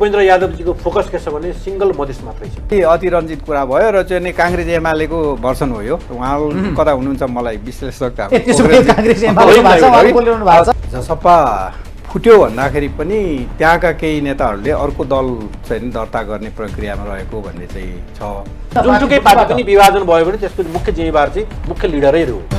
Upendra यादवजीको focus के छ भने सिंगल मधेस मात्रै छ। अतिरञ्जित कुरा भयो र चाहिँ नि काङ्ग्रेस एमालेको भर्सन हो यो। उहाँ कता हुनुहुन्छ मलाई विश्लेषक जसपा फुट्यो भन्दाखेरि पनि त्यहाँका केही नेताहरूले अर्को दल चाहिँ दर्ता गर्ने प्रक्रियामा रहेको भन्ने चाहिँ छ। जुनसुकै पार्टी पनि विभाजन भयो भने त्यसको मुख्य जिम्मेवार चाहिँ मुख्य लिडरैहरू हो।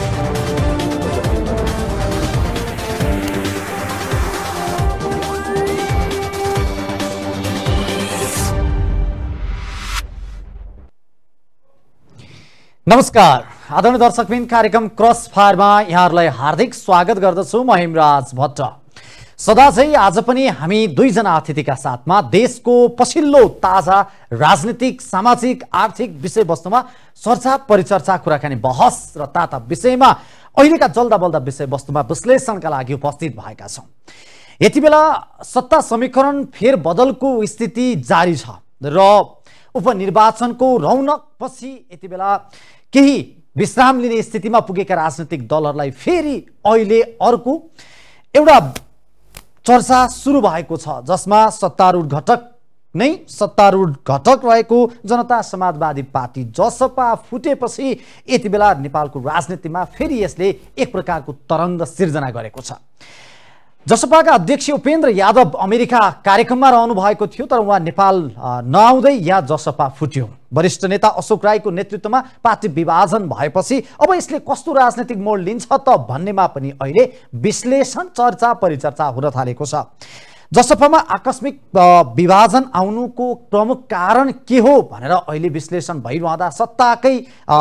नमस्कार आदरणीय दर्शकबिन, कार्यक्रम क्रस फायरमा यहाँहरूलाई हार्दिक स्वागत गर्दछु। म हेमराज भट्ट। सदा चाहिँ आज पनि हामी दुईजना अतिथिका साथमा देशको पछिल्लो ताजा राजनीतिक, सामाजिक, आर्थिक विषयवस्तुमा चर्चा परिचर्चा, कुराकानी, बहस र ताता विषयमा अहिलेका जल्दा बल्दा विषयवस्तुमा विश्लेषणका लागि उपस्थित भएका छौँ। यति बेला सत्ता समीकरण फेरबदलको स्थिति जारी छ र उपनिर्वाचनको रौनकपछि यति बेला केही विश्राम लिने स्थितिमा पुगेका राजनीतिक दलहरूलाई फेरि अहिले अर्को एउटा चर्चा सुरु भएको छ, जसमा सत्तारूढ घटक रहेको जनता समाजवादी पार्टी जसपा फुटेपछि यति बेला नेपालको राजनीतिमा फेरि यसले एक प्रकारको तरङ्ग सिर्जना गरेको छ। जसपाका अध्यक्ष उपेन्द्र यादव अमेरिका कार्यक्रममा रहनु भएको थियो, तर उहाँ नेपाल नआउँदै यहाँ जसपा फुट्यो। वरिष्ठ नेता अशोक राईको नेतृत्वमा पार्टी विभाजन भएपछि अब यसले कस्तो राजनीतिक मोड लिन्छ त भन्नेमा पनि अहिले विश्लेषण, चर्चा परिचर्चा हुन थालेको छ। जसपामा आकस्मिक विभाजन आउनुको प्रमुख कारण के हो भनेर अहिले विश्लेषण भइरहँदा सत्ताकै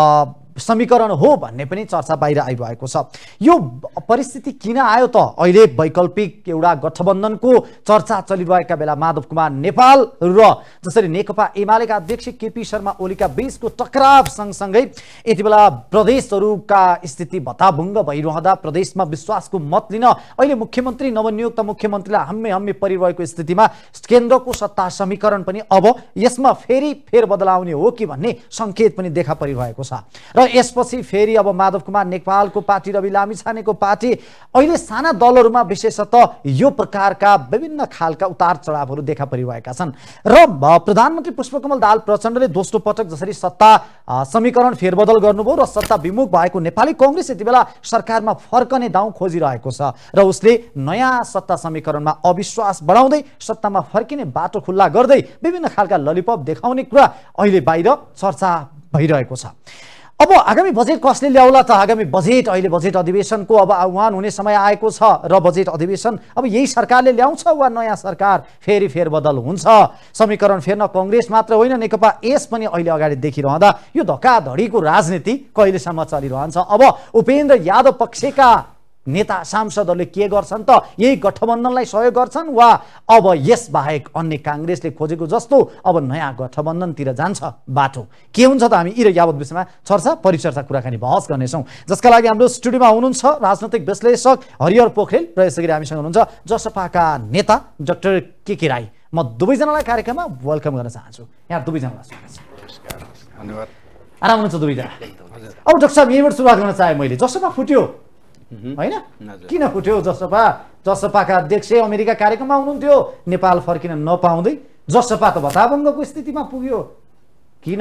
समीकरण हो भन्ने पनि चर्चा बाहिर आइरहेको छ। यो परिस्थिति किन आयो त? अहिले वैकल्पिक एउटा गठबन्धनको चर्चा चलिरहेका बेला माधव कुमार नेपाल र जसरी नेकपा एमालेका अध्यक्ष केपी शर्मा ओलीका बीचको टकराव सँगसँगै यति बेला प्रदेशहरूका स्थिति भताभुङ्ग भइरहँदा प्रदेशमा विश्वासको मत लिन अहिले मुख्यमन्त्री, नवनियुक्त मुख्यमन्त्रीलाई हम्मे परिरहेको स्थितिमा केन्द्रको सत्ता समीकरण पनि अब यसमा फेरि फेरबदल आउने हो कि भन्ने सङ्केत पनि देखा परिरहेको छ। र यसपछि फेरि अब माधव कुमार नेपालको पार्टी, रवि लामिछानेको पार्टी, अहिले साना दलहरूमा विशेषतः यो प्रकारका विभिन्न खालका उतार चढावहरू देखा परिरहेका छन्। र प्रधानमन्त्री पुष्पकमल दाहाल प्रचण्डले दोस्रो पटक जसरी सत्ता समीकरण फेरबदल गर्नुभयो र सत्ता विमुख भएको नेपाली कांग्रेस यति बेला सरकारमा फर्कने दाउ खोजिरहेको छ र उसले नयाँ सत्ता समीकरणमा अविश्वास बढाउँदै सत्तामा फर्किने बाटो खुल्ला गर्दै विभिन्न खालका ललिपप देखाउने कुरा अहिले बाहिर चर्चा भइरहेको छ। अब आगामी बजेट कसले ल्याउला त? आगामी बजेट, अहिले बजेट अधिवेशनको अब आह्वान हुने समय आएको छ र बजेट अधिवेशन अब यही सरकारले ल्याउँछ वा नयाँ सरकार फेरि फेरबदल हुन्छ? समीकरण फेर्न कांग्रेस मात्र होइन, नेकपा एस पनि अहिले अगाडि देखिरहँदा यो धक्काधडीको राजनीति कहिलेसम्म चलिरहन्छ? अब उपेन्द्र यादव पक्षका नेता सांसदहरूले के गर्छन् त? यही गठबन्धनलाई सहयोग गर्छन् वा अब यस बाहेक अन्य कांग्रेसले खोजेको जस्तो अब नयाँ गठबन्धनतिर जान्छ बाटो? के हुन्छ त? हामी यी र यावत विषयमा चर्चा परिचर्चा, कुराकानी, बहस गर्नेछौँ। जसका लागि हाम्रो स्टुडियोमा हुनुहुन्छ राजनैतिक विश्लेषक हरिहर पोखरेल र यसैगरी हामीसँग हुनुहुन्छ जसपाका नेता डाक्टर के राई। म दुवैजनालाई कार्यक्रममा वेलकम गर्न चाहन्छु। यहाँ दुवैजनालाई स्वागत छ। धन्यवाद। आराम हुनुहुन्छ दुवैजना? अब डाक्टर साहब, यहीँबाट सुरुवात गर्न चाहे मैले। जसपा फुट्यो होइन, किन फुट्यो जसपा? जसपाका अध्यक्ष अमेरिका कार्यक्रममा हुनुहुन्थ्यो, नेपाल फर्किन नपाउँदै जसपा त भताभङ्गको स्थितिमा पुग्यो, किन?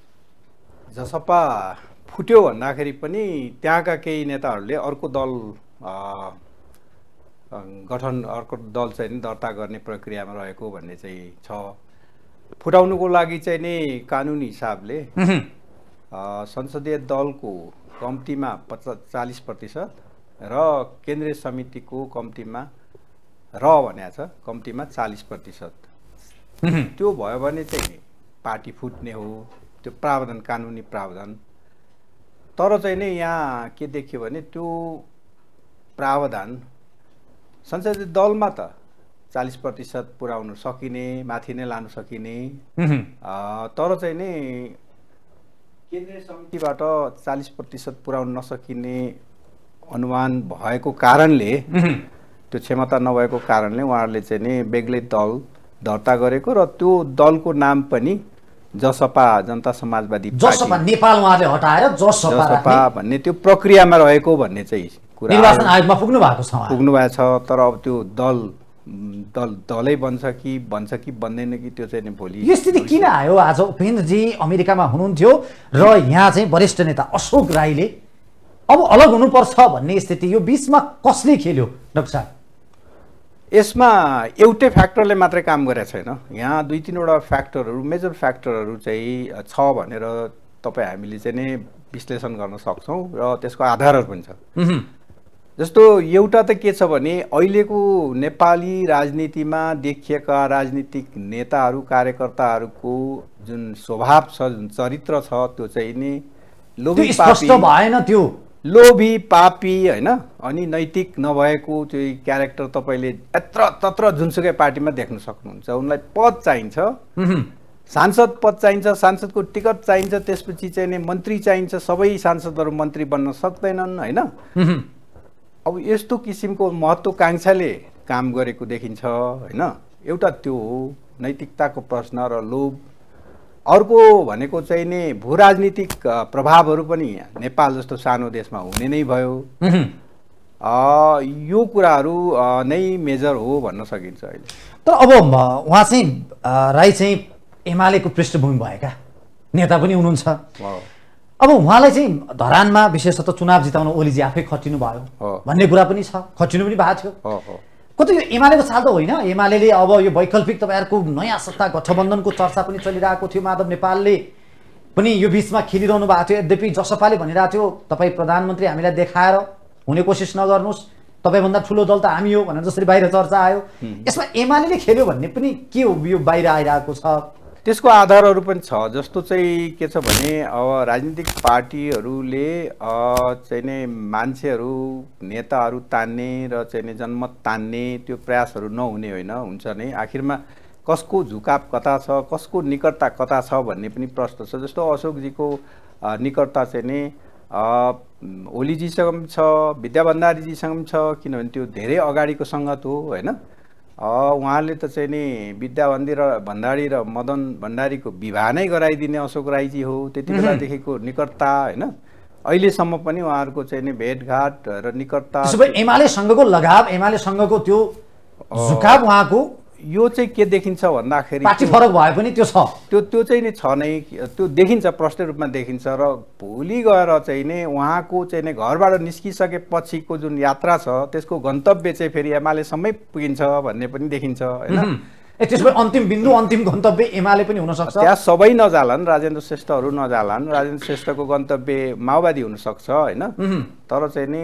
जसपा फुट्यो भन्दाखेरि पनि त्यहाँका केही नेताहरूले अर्को दल अर्को दल चाहिँ दर्ता गर्ने प्रक्रियामा रहेको भन्ने चाहिँ छ। फुटाउनुको लागि चाहिँ नि कानुनी हिसाबले संसदीय दलको कम्तीमा 40% र केन्द्रीय समितिको कम्तीमा भनेको छ, कम्तीमा 40%। त्यो भयो भने चाहिँ पार्टी फुट्ने हो, त्यो प्रावधान, कानुनी प्रावधान। तर चाहिँ नि यहाँ के देखियो भने त्यो प्रावधान संसदीय दलमा त 40% पुर्याउन सकिने, माथि नै लान सकिने, तर चाहिँ नि केन्द्रीय समितिबाट 40% पुर्याउन नसकिने अनुमान भएको कारणले, त्यो क्षमता नभएको कारणले उहाँहरूले चाहिँ नि बेग्लै दल दर्ता गरेको र त्यो दलको नाम पनि जसपा, जनता समाजवादी पार्टी, जसपा नेपाल उहाँले हटाएर जसपा भन्ने त्यो प्रक्रियामा रहेको भन्ने चाहिँ कुरा निर्वाचन आयोगमा पुग्नु भएको छ। तर अब त्यो दल दलै बन्छ कि बन्दैन कि त्यो चाहिँ भोलि यो स्थिति किन आयो? आज उपेन्द्रजी अमेरिकामा हुनुहुन्थ्यो र यहाँ चाहिँ वरिष्ठ नेता अशोक राईले अब अलग हुनुपर्छ भन्ने स्थिति यो बीचमा कसले खेल्यो डाक्टर साहब? यसमा एउटै फ्याक्टरले मात्रै काम गरेको छैन। यहाँ 2-3वटा फ्याक्टरहरू मेजर फ्याक्टरहरू चाहिँ छ भनेर तपाईँ हामीले चाहिँ नै विश्लेषण गर्न सक्छौँ र त्यसको आधारहरू पनि छ। जस्तो एउटा त के छ भने अहिलेको नेपाली राजनीतिमा देखिएका राजनीतिक नेताहरू कार्यकर्ताहरूको जुन स्वभाव छ, जुन चरित्र छ, त्यो चाहिँ नि लोभी स्पष्ट भएन। त्यो लोभी पापी होइन, अनि नैतिक नभएको त्यो क्यारेक्टर तपाईँले यत्र तत्र जुनसुकै पार्टीमा देख्न सक्नुहुन्छ। उनलाई पद चाहिन्छ, सांसद पद चाहिन्छ, सांसदको टिकट चाहिन्छ, त्यसपछि चाहिँ नि मन्त्री चाहिन्छ। सबै सांसदहरू मन्त्री बन्न सक्दैनन् होइन। अब यस्तो किसिमको महत्त्वाकांक्षाले काम गरेको देखिन्छ होइन। एउटा त्यो हो नैतिकताको प्रश्न र लोभ। अर्को भनेको चाहिँ नि भू राजनीतिक प्रभावहरू पनि नेपाल जस्तो सानो देशमा हुने नै भयो। यो कुराहरू नै मेजर हो भन्न सकिन्छ अहिले। तर अब उहाँ चाहिँ राई चाहिँ एमालेको पृष्ठभूमि भएका नेता पनि हुनुहुन्छ। अब उहाँलाई चाहिँ धरानमा विशेषतः चुनाव जिताउन ओलीजी आफै खटिनु भयो भन्ने कुरा पनि छ, खटिनु पनि भएको थियो। कतै यो एमालेको चाल त होइन। एमाले अब यो वैकल्पिक तपाईँहरूको नयाँ सत्ता गठबन्धनको चर्चा पनि चलिरहेको थियो। माधव नेपालले पनि यो बिचमा खेलिरहनु भएको थियो। यद्यपि जसपाले भनिरहेको थियो तपाईँ प्रधानमन्त्री हामीलाई देखाएर हुने कोसिस नगर्नुहोस्, तपाईँभन्दा ठुलो दल त हामी हो भनेर जसरी बाहिर चर्चा आयो। यसमा एमाले खेल्यो भन्ने पनि के हो यो बाहिर आइरहेको छ? त्यसको आधारहरू पनि छ। जस्तो चाहिँ के छ भने अब राजनीतिक पार्टीहरूले चाहिँ नै मान्छेहरू नेताहरू तान्ने र चाहिँ नै जनमत तान्ने त्यो प्रयासहरू नहुने होइन, हुन्छ नै। आखिरमा कसको झुकाव कता छ, कसको निकटता कता छ भन्ने पनि प्रश्न छ। जस्तो अशोकजीको निकटता चाहिँ नि ओलीजीसँग पनि छ, विद्या भण्डारीजीसँग पनि छ, किनभने त्यो धेरै अगाडिको सङ्गत हो होइन। उहाँले त चाहिँ नि विद्या भण्डारी र मदन भण्डारीको विवाह नै गराइदिने अशोक राईजी हो। त्यति बेलादेखिको निकटता होइन, अहिलेसम्म पनि उहाँहरूको चाहिँ नि भेटघाट र निकटता। एमालेसँगको लगाव, एमालेसँगको त्यो झुकाव उहाँको यो चाहिँ के देखिन्छ भन्दाखेरि पार्टी फरक भए पनि त्यो छ, त्यो चाहिँ नि छ नै, त्यो देखिन्छ, प्रष्ट रूपमा देखिन्छ। र भोलि गएर चाहिँ नि उहाँको चाहिँ नि घरबाट निस्किसकेपछिको जुन यात्रा छ त्यसको गन्तव्य चाहिँ फेरि एमालेसम्मै पुगिन्छ भन्ने पनि देखिन्छ होइन। त्यसपछि अन्तिम बिन्दु, अन्तिम गन्तव्य एमाले पनि हुनसक्छ। त्यहाँ सबै नजालान्, राजेन्द्र श्रेष्ठहरू नजालान्, राजेन्द्र श्रेष्ठको गन्तव्य माओवादी हुनसक्छ होइन। तर चाहिँ नि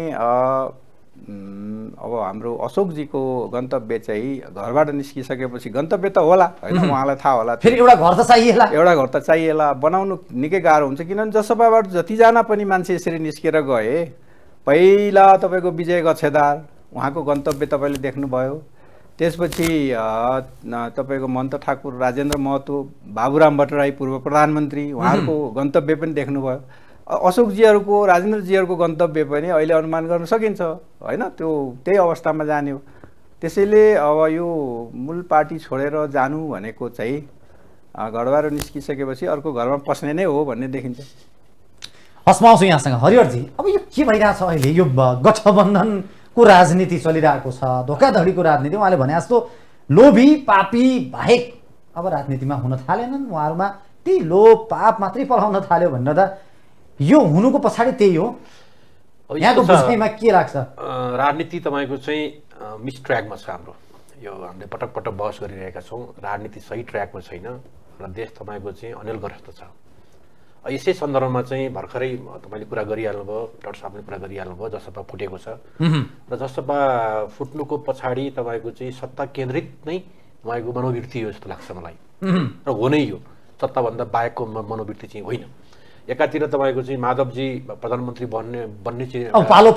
अब हाम्रो अशोकजीको गन्तव्य चाहिँ घरबाट निस्किसकेपछि गन्तव्य त होला होइन, उहाँलाई थाहा होला। फेरि एउटा घर त चाहिएला, एउटा घर त चाहिएला, बनाउनु निकै गाह्रो हुन्छ। किनभने जसपाबाट जतिजना पनि मान्छे यसरी निस्केर गए, पहिला तपाईँको विजय गच्छेदार उहाँको गन्तव्य तपाईँले देख्नुभयो। त्यसपछि तपाईँको महन्त ठाकुर, राजेन्द्र महतो, बाबुराम भट्टराई पूर्व प्रधानमन्त्री, उहाँहरूको गन्तव्य पनि देख्नुभयो। अशोकजीहरूको, राजेन्द्रजीहरूको गन्तव्य पनि अहिले अनुमान गर्न सकिन्छ होइन, त्यो त्यही अवस्थामा जाने हो। त्यसैले अब यो मूल पार्टी छोडेर जानु भनेको चाहिँ घरबाट निस्किसकेपछि अर्को घरमा पस्ने नै हो भन्ने देखिन्छ। हस्मा आउँछु यहाँसँग। हरिहरजी, अब यो के भइरहेछ अहिले? यो गठबन्धनको राजनीति चलिरहेको छ, धोकाधडीको राजनीति। उहाँले भने जस्तो लोभी पापी बाहेक अब राजनीतिमा हुन थालेनन्। उहाँहरूमा त्यही लोभ पाप मात्रै पलाउन थाल्यो भनेर त यो हुनुको पछाडि त्यही हो। यहाँको बुझाइमा के लाग्छ? राजनीति तपाईँको चाहिँ मिस ट्र्याकमा छ हाम्रो। यो हामीले पटक पटक बहस गरिरहेका छौँ। राजनीति सही ट्र्याकमा छैन र देश तपाईँको चाहिँ अनिलग्रस्त छ। यसै सन्दर्भमा चाहिँ भर्खरै तपाईँले कुरा गरिहाल्नुभयो, डाक्टर साहबले कुरा गरिहाल्नुभयो, जसपा फुटेको छ र जसपा फुट्नुको पछाडि तपाईँको चाहिँ सत्ता केन्द्रित नै उहाँको मनोवृत्ति हो जस्तो लाग्छ मलाई। र हो नै यो, सत्ताभन्दा बाहेकको मनोवृत्ति चाहिँ होइन। एकातिर तपाईँको चाहिँ माधवजी प्रधानमन्त्री बन्ने चाहिँ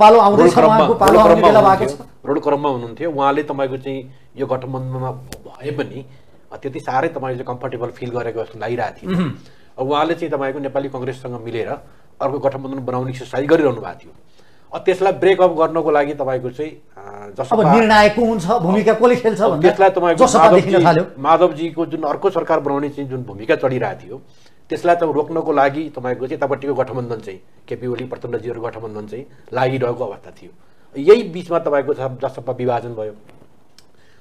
रोड क्रममा हुनुहुन्थ्यो। उहाँले तपाईँको चाहिँ यो गठबन्धनमा भए पनि त्यति साह्रै तपाईँले कम्फर्टेबल फिल गरेको जस्तो लागिरहेको थियो। अब उहाँले चाहिँ तपाईँको नेपाली कङ्ग्रेससँग मिलेर अर्को गठबन्धन बनाउने एक्सर्साइज गरिरहनु भएको थियो। त्यसलाई ब्रेकअप गर्नको लागि तपाईँको चाहिँ निर्णायक हुन्छ भूमिका कसले खेल्छ त्यसलाई तपाईँको माधवजीको जुन अर्को सरकार बनाउने चाहिँ जुन भूमिका चलिरहेको थियो त्यसलाई त रोक्नको लागि तपाईँको चाहिँ यतापट्टिको गठबन्धन चाहिँ केपी ओली प्रचण्डजीहरूको गठबन्धन चाहिँ लागिरहेको अवस्था थियो। यही बिचमा तपाईँको जसपा विभाजन भयो।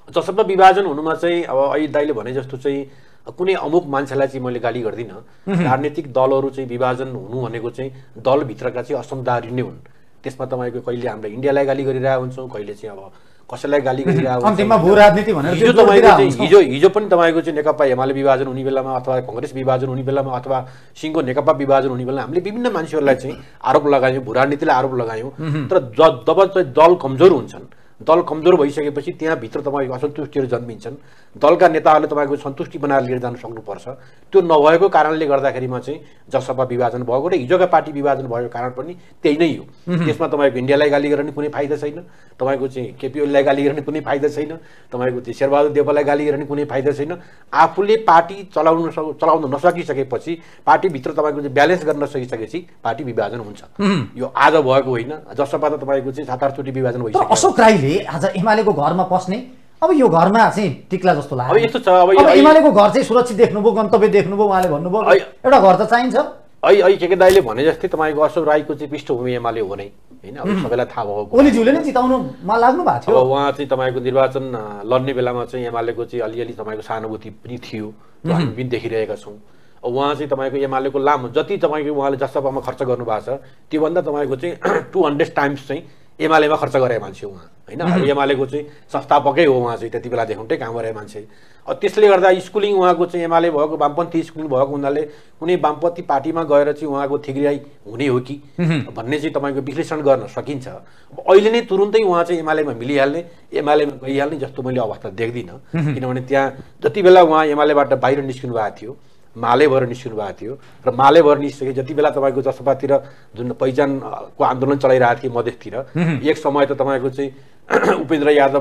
जसपा विभाजन हुनुमा चाहिँ अब अहिले दाइले भने जस्तो चाहिँ कुनै अमुक मान्छेलाई चाहिँ मैले गाली गर्दिनँ। राजनीतिक दलहरू चाहिँ विभाजन हुनु भनेको चाहिँ दलभित्रका चाहिँ असमदारी नै हुन्। त्यसमा तपाईँको कहिले हामीले इन्डियालाई गाली गरिरहेको हुन्छौँ, कहिले चाहिँ अब कसैलाई गाली गरिरहेको अन्तिममा भू राजनीति भनेर हिजो तपाईँको चाहिँ हिजो पनि तपाईँको चाहिँ नेकपा एमाले विभाजन हुने बेलामा अथवा कांग्रेस विभाजन हुने बेलामा अथवा सिंहको नेकपा विभाजन हुने बेलामा हामीले विभिन्न मान्छेहरूलाई चाहिँ आरोप लगायौँ, भू राजनीतिलाई आरोप लगायौँ। तर जब चाहिँ दल कमजोर हुन्छन्, दल कमजोर भइसकेपछि त्यहाँभित्र तपाईँको असन्तुष्टिहरू जन्मिन्छन्। दलका नेताहरूले तपाईँको सन्तुष्टि बनाएर लिएर जान सक्नुपर्छ। त्यो नभएको कारणले गर्दाखेरिमा चाहिँ जसपा विभाजन भएको र हिजोका पार्टी विभाजन भएको कारण पनि त्यही नै हो। त्यसमा तपाईँको इन्डियालाई गाली गर्ने कुनै फाइदा छैन, तपाईँको चाहिँ केपी ओलीलाई गाली गर्ने कुनै फाइदा छैन, तपाईँको त्यो शेरबहादुर देउवालाई गाली गर्ने कुनै फाइदा छैन। आफूले पार्टी चलाउन नसकिसकेपछि, पार्टीभित्र तपाईँको चाहिँ ब्यालेन्स गर्न नसकिसकेपछि पार्टी विभाजन हुन्छ। यो आज भएको होइन, जसपा त तपाईँको चाहिँ 7-8 चोटि विभाजन भइसक्यो। अशोक राईले आज एमालेको घरमा पस्ने, अब यो घरमा चाहिँ टिक्ला जस्तो लाग्यो। अब यस्तो छ, अब एमालेको घर चाहिँ सुरक्षित देख्नुभयो, गन्तव्य देख्नुभयो, उहाँले भन्नुभयो एउटा घर त चाहिन्छ। अहिले के दाइले भने जस्तै तपाईँको अशोक राईको चाहिँ पृष्ठभूमि एमाले हो नै होइन, अब सबैलाई थाहा भएको। ओलीज्यूले नै जिताउनुमा लाग्नु भएको थियो। अब उहाँ चाहिँ तपाईँको निर्वाचन लड्ने बेलामा चाहिँ एमालेको चाहिँ अलिअलि तपाईँको सहानुभूति पनि थियो, हामी पनि देखिरहेका छौँ। उहाँ चाहिँ तपाईँको एमालेको लामो जति तपाईँको उहाँले जसपामा खर्च गर्नुभएको छ त्योभन्दा तपाईँको चाहिँ 200 टाइम्स चाहिँ एमालेमा खर्च गरे मान्छे उहाँ होइन। अब एमालेको चाहिँ संस्थापकै हो उहाँ चाहिँ, त्यति बेलादेखि काम गरे मान्छे। त्यसले गर्दा स्कुलिङ उहाँको चाहिँ एमाले भएको, वामपन्थी स्कुलिङ भएको हुनाले कुनै वामपन्थी पार्टीमा गएर चाहिँ उहाँको थिग्रियाई हुने हो कि भन्ने चाहिँ तपाईँको विश्लेषण गर्न सकिन्छ। अहिले नै तुरुन्तै उहाँ चाहिँ एमालेमा मिलिहाल्ने, एमालेमा गइहाल्ने जस्तो मैले अवस्था देख्दिनँ। किनभने त्यहाँ जति बेला उहाँ एमालेबाट बाहिर निस्किनु भएको थियो, माले भएर निस्किनु भएको थियो र माले भएर निस्के जति बेला तपाईँको जसपातिर जुन पहिचानको आन्दोलन चलाइरहेको थियो मधेसतिर, एक समय त तपाईँको चाहिँ उपेन्द्र यादव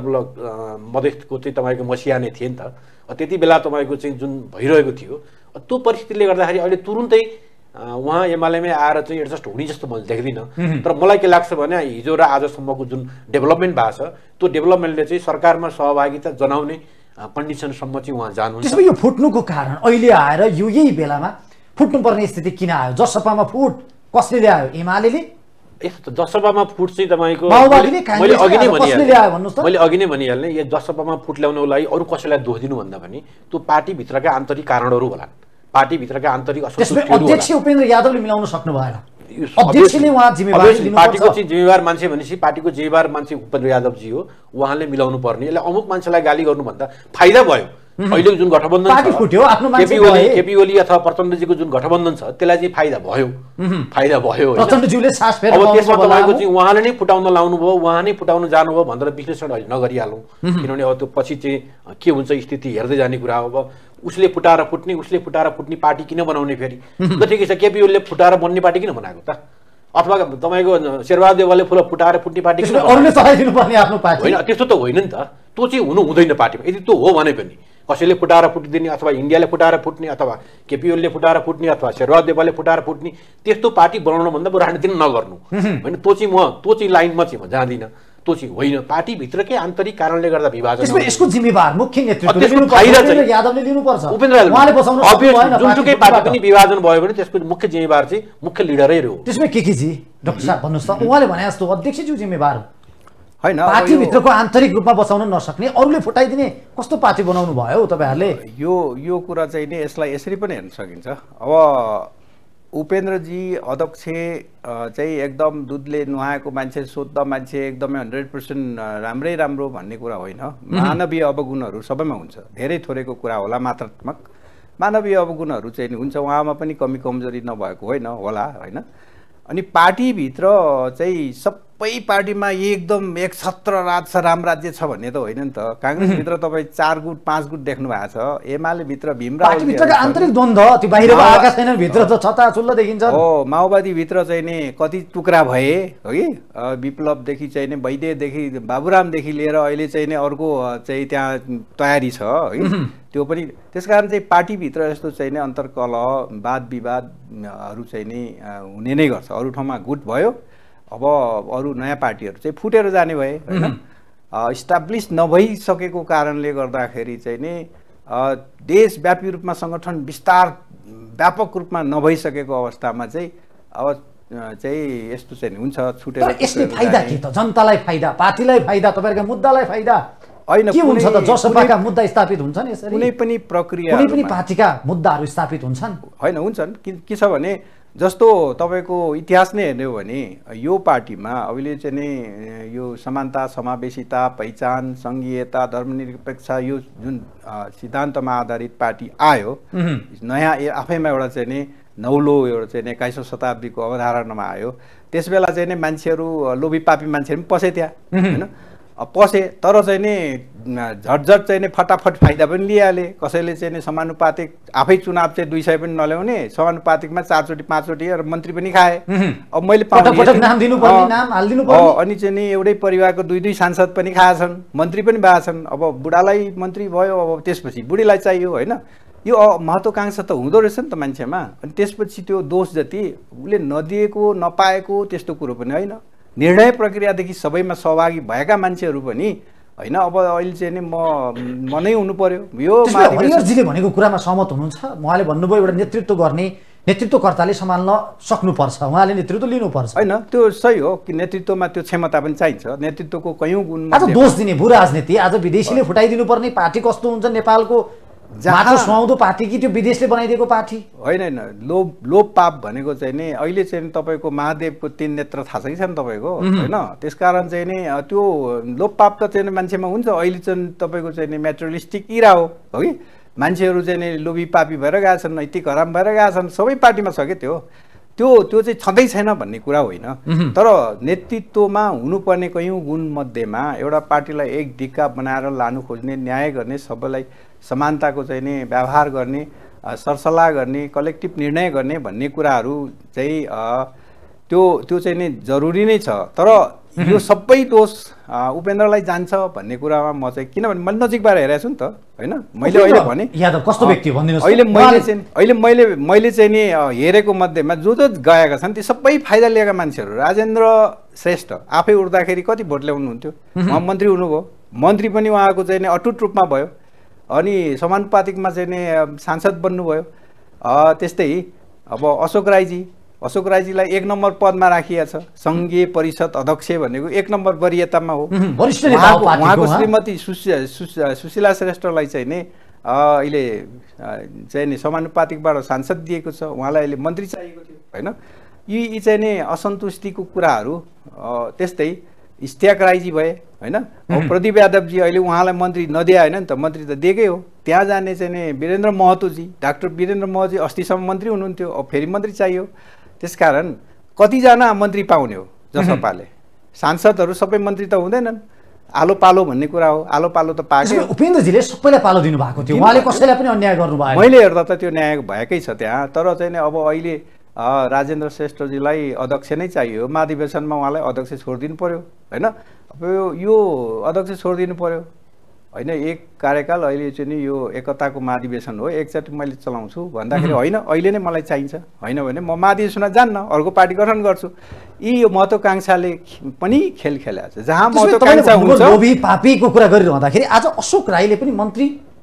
मधेसको चाहिँ तपाईँको मसिया नै थिए नि त। त्यति बेला तपाईँको चाहिँ जुन भइरहेको थियो, त्यो परिस्थितिले गर्दाखेरि अहिले तुरुन्तै उहाँ एमालेमै आएर चाहिँ एडजस्ट हुने जस्तो मैले देख्दिनँ। तर मलाई के लाग्छ भने हिजो र आजसम्मको जुन डेभलपमेन्ट भएको छ त्यो डेभलपमेन्टले चाहिँ सरकारमा सहभागिता जनाउने कन्डिसनसम्म चाहिँ उहाँ जानुहुन्छ। त्यसो यो फुट्नुको कारण अहिले आएर यो यही बेलामा फुट्नुपर्ने स्थिति किन आयो? जसपामा फुट कसले ल्यायो? एमालेले? यस्तो जसपामा फुट चाहिँ तपाईँको मैले अघि नै भनिहाल्ने, यो जसपामा फुट ल्याउनको लागि अरू कसैलाई दोष दिनु भन्दा पनि त्यो पार्टीभित्रका आन्तरिक कारणहरू होला, पार्टीभित्रका आन्तरिक असन्तुष्टिहरू होला। अध्यक्ष उपेन्द्र यादवले मिलाउन सक्नु भएन, अध्यक्षले उहाँ जिम्मेवारी लिनुपर्छ। पार्टीको चाहिँ जिम्मेवार मान्छे भनेपछि पार्टीको जिम्मेवार मान्छे उपेन्द्र यादवजी हो, उहाँले मिलाउनु पर्ने। यसले अमुक मान्छेलाई गाली गर्नुभन्दा फाइदा भयो। अहिले जुन गठबन्धन केपी ओली अथवा प्रचण्डजीको जुन गठबन्धन छ त्यसलाई चाहिँ फाइदा भयो, फाइदा भयो। प्रचण्डज्यूले सास फेर्न अब त्यसमा तपाईँको चाहिँ उहाँले नै फुटाउन लाउनु भयो, उहाँ नै फुटाउन जानुभयो भनेर विश्लेषण अहिले नगरिहालौँ। किनभने अब त्यो पछि चाहिँ के हुन्छ स्थिति हेर्दै जाने कुरा हो। अब उसले फुटाएर फुट्ने, उसले फुटाएर फुट्ने पार्टी किन बनाउने फेरि? ल ठिकै छ, केपी ओलीले फुटाएर बन्ने पार्टी किन बनाएको त? अथवा तपाईँको शेरबहादुर देउवाले फुटाएर फुट्ने पार्टी किन होइन? त्यस्तो त होइन नि त, त्यो चाहिँ हुनु हुँदैन पार्टीमा। यदि त्यो हो भने पनि कसैले फुटाएर फुटिदिने अथवा इन्डियाले फुटाएर फुट्ने अथवा केपी ओलीले फुटाएर फुट्ने अथवा शेरबहादुर देउवाले फुटाएर फुट्ने त्यस्तो पार्टी बनाउनुभन्दा राजनीति नगर्नु होइन। त्यो चाहिँ लाइनमा चाहिँ म जाँदिनँ, त्यो चाहिँ होइन। पार्टीभित्रकै आन्तरिक कारणले गर्दा विभाजन, यसको जिम्मेवार मुख्य नेतृत्वले यादवले लिनुपर्छ। जुनसुकै पार्टी पनि विभाजन भयो भने त्यसको मुख्य जिम्मेवार चाहिँ मुख्य लिडरै हो। त्यसमै के जी डाक्टर साहब भन्नुहोस् त, उहाँले भने जस्तो अध्यक्षज्यू जिम्मेवार होइन? पार्टीभित्रको आन्तरिक रूपमा बचाउन नसक्ने, अरूले फुटाइदिने कस्तो पार्टी बनाउनु भयो तपाईँहरूले? यो कुरा चाहिँ नि यसलाई यसरी पनि हेर्न सकिन्छ। अब उपेन्द्रजी अध्यक्ष चाहिँ एकदम दुधले नुहाएको मान्छे, शुद्ध मान्छे, एकदमै 100% राम्रै राम्रो भन्ने कुरा होइन। मानवीय अवगुणहरू सबैमा हुन्छ, धेरै थोरैको कुरा होला मात्रात्मक, मानवीय अवगुणहरू चाहिँ हुन्छ, उहाँमा पनि कमी कमजोरी नभएको होइन होला होइन। अनि पार्टीभित्र चाहिँ सबै पार्टीमा एकदम एक छत्र राज छ, राम राज्य छ भन्ने त होइन नि त। काङ्ग्रेसभित्र तपाईँ 4 गुट 5 गुट देख्नु भएको छ, एमालेभित्र भीमरावभित्रको आन्तरिक द्वन्द्व त्यो बाहिर आएका छैनन्, भित्र त छताछुल्ल देखिन्छ हो। माओवादीभित्र चाहिँ नि कति टुक्रा भए हो कि, विप्लवदेखि चाहिँ नि वैद्यदेखि बाबुरामदेखि लिएर अहिले चाहिँ नि अर्को चाहिँ त्यहाँ तयारी छ है। त्यो पनि त्यसकारण चाहिँ पार्टीभित्र यस्तो चाहिँ नि अन्तर्कलह वाद विवादहरू चाहिँ नि हुने नै गर्छ। अरू ठाउँमा गुट भयो, अब अरू नयाँ पार्टीहरू चाहिँ फुटेर जाने भए होइन। इस्टाब्लिस नभइसकेको कारणले गर्दाखेरि चाहिँ नि देशव्यापी रूपमा सङ्गठन विस्तार व्यापक रूपमा नभइसकेको अवस्थामा चाहिँ अब चाहिँ यस्तो चाहिँ हुन्छ, छुटेर। यसले फाइदा के त? जनतालाई फाइदा, पार्टीलाई फाइदा, तपाईँहरूको मुद्दालाई फाइदा होइन, के हुन्छ त जसपाका मुद्दा स्थापित हुन्छन् यसरी कुनै पनि प्रक्रिया कुनै पनि पार्टीका मुद्दाहरू स्थापित हुन्छन् होइन हुन्छन् के छ भने जस्तो तपाईँको इतिहास नै हेर्ने हो भने यो पार्टीमा अहिले चाहिँ नि यो समानता समावेशिता पहिचान सङ्घीयता धर्मनिरपेक्ष यो जुन सिद्धान्तमा आधारित पार्टी आयो नयाँ आफैमा एउटा चाहिँ नि नौलो एउटा चाहिँ 21औं शताब्दीको अवधारणामा आयो। त्यस बेला चाहिँ नि मान्छेहरू लोभी पापी मान्छेहरू पनि पसे त्यहाँ होइन पसे, तर चाहिँ नि झटझट चाहिँ नि फटाफट फाइदा पनि लिइहाले। कसैले चाहिँ नि समानुपातिक आफै चुनाव चाहिँ 200 पनि नल्याउने समानुपातिकमा 4 चोटि 5 चोटि मन्त्री पनि खाए। अब मैले अनि चाहिँ नि एउटै परिवारको 2-2 सांसद पनि खाएछन्, मन्त्री पनि भएका छन्। अब बुढालाई मन्त्री भयो, अब त्यसपछि बुढीलाई चाहियो होइन। यो महत्त्वाकांक्षा त हुँदो रहेछ नि त मान्छेमा। अनि त्यसपछि त्यो दोष जति उसले नदिएको नपाएको त्यस्तो कुरो पनि होइन। निर्णय प्रक्रियादेखि सबैमा सहभागी भएका मान्छेहरू पनि होइन। अब अहिले चाहिँ नि म नै हुनु पर्यो। यो हरिहरजीले भनेको कुरामा सहमत हुनुहुन्छ? उहाँले भन्नुभयो एउटा नेतृत्व गर्ने नेतृत्वकर्ताले सम्हाल्न सक्नुपर्छ, उहाँले नेतृत्व लिनुपर्छ। होइन त्यो सही हो कि नेतृत्वमा त्यो क्षमता पनि चाहिन्छ। नेतृत्वको कयौँ गुण आज दोष दिने भू राजनीति आज विदेशीले फुटाइदिनु पर्ने पार्टी कस्तो हुन्छ नेपालको माथि सुहाउँदो पार्टी कि त्यो विदेशले बनाइदिएको पार्टी? होइन होइन, लोभ पाप भनेको चाहिँ नि अहिले चाहिँ तपाईँको महादेवको 3 नेत्र थाहा छ कि छैन तपाईँको होइन। त्यसकारण चाहिँ नि त्यो लोभ पाप त चाहिँ मान्छेमा हुन्छ। अहिले चाहिँ तपाईँको चाहिँ नि मेटेरियलिस्टिक इरा हो कि मान्छेहरू चाहिँ नि लोभी पापी भएर गएका छन्, नैतिक हराम भएर गएका छन्। सबै पार्टीमा छ क्या त्यो चाहिँ छँदै छैन भन्ने कुरा होइन। तर नेतृत्वमा हुनुपर्ने कयौँ गुण मध्येमा एउटा पार्टीलाई एक दिक्का बनाएर लानु खोज्ने, न्याय गर्ने, सबैलाई समानताको चाहिँ नि व्यवहार गर्ने, सरसल्लाह गर्ने, कलेक्टिभ निर्णय गर्ने भन्ने कुराहरू चाहिँ त्यो चाहिँ नि जरुरी नै छ। तर यो सबै दोष उपेन्द्रलाई जान्छ भन्ने कुरामा म चाहिँ, किनभने मैले नजिकबाट हेरेको छु नि त होइन। मैले अहिले भने यादव कस्तो व्यक्ति भनिदिनुहोस्। मैले चाहिँ नि हेरेको मध्येमा जो गएका छन् ती सबै फाइदा लिएका मान्छेहरू। राजेन्द्र श्रेष्ठ आफै उठ्दाखेरि कति भोट ल्याउनुहुन्थ्यो, उहाँ मन्त्री हुनुभयो, मन्त्री पनि उहाँको चाहिँ नि अटुट रूपमा भयो। अनि समानुपातिकमा चाहिँ नि सांसद बन्नुभयो। त्यस्तै अब अशोक राईजीलाई 1 नम्बर पदमा राखिएको छ। सङ्घीय परिषद अध्यक्ष भनेको 1 नम्बर वरियतामा हो। उहाँको श्रीमती सुशीला श्रेष्ठलाई चाहिँ नि अहिले चाहिँ नि समानुपातिकबाट सांसद दिएको छ, उहाँलाई अहिले मन्त्री चाहिएको थियो होइन। यी चाहिँ नि असन्तुष्टिको कुराहरू। त्यस्तै इस्त्याक राईजी भए होइन। अब प्रदीप यादवजी अहिले उहाँलाई मन्त्री नदिए होइन नि त, मन्त्री त दिएकै हो। त्यहाँ जाने चाहिँ नि वीरेन्द्र महतोजी, डाक्टर वीरेन्द्र महतोजी अस्तिसम्म मन्त्री हुनुहुन्थ्यो, अब फेरि मन्त्री चाहियो। त्यसकारण कतिजना मन्त्री पाउने हो जसपाले? सांसदहरू सबै मन्त्री त हुँदैनन्। आलो पालो भन्ने कुरा हो, आलो पालो त पाएको। उपेन्द्रजीले सबैलाई पालो दिनुभएको थियो, उहाँले कसैलाई पनि अन्याय गर्नुभयो? मैले हेर्दा त त्यो न्याय भएकै छ त्यहाँ। तर चाहिँ नि अब अहिले राजेन्द्र श्रेष्ठजीलाई अध्यक्ष नै चाहियो। महाधिवेशनमा उहाँलाई अध्यक्ष छोडिदिनु पर्यो होइन। अब यो अध्यक्ष छोडिदिनु पर्यो होइन। एक कार्यकाल अहिले चाहिँ नि यो एकताको महाधिवेशन हो, एकचोटि मैले चलाउँछु भन्दाखेरि होइन अहिले नै मलाई चाहिन्छ, होइन भने म महाधिवेशनमा जान्न, अर्को पार्टी गठन गर्छु। यी महत्त्वाकांक्षाले पनि खेल खेलेको छ। जहाँ महत्त्वाकांक्षा हुन्छ लोभी पापीको कुरा गरिरहँदाखेरि आज अशोक राईले पनि मन्त्री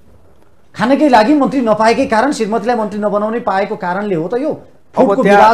खानकै लागि मन्त्री नपाएकै कारण, श्रीमतीलाई मन्त्री नबनाउने पाएको कारणले हो त यो। अब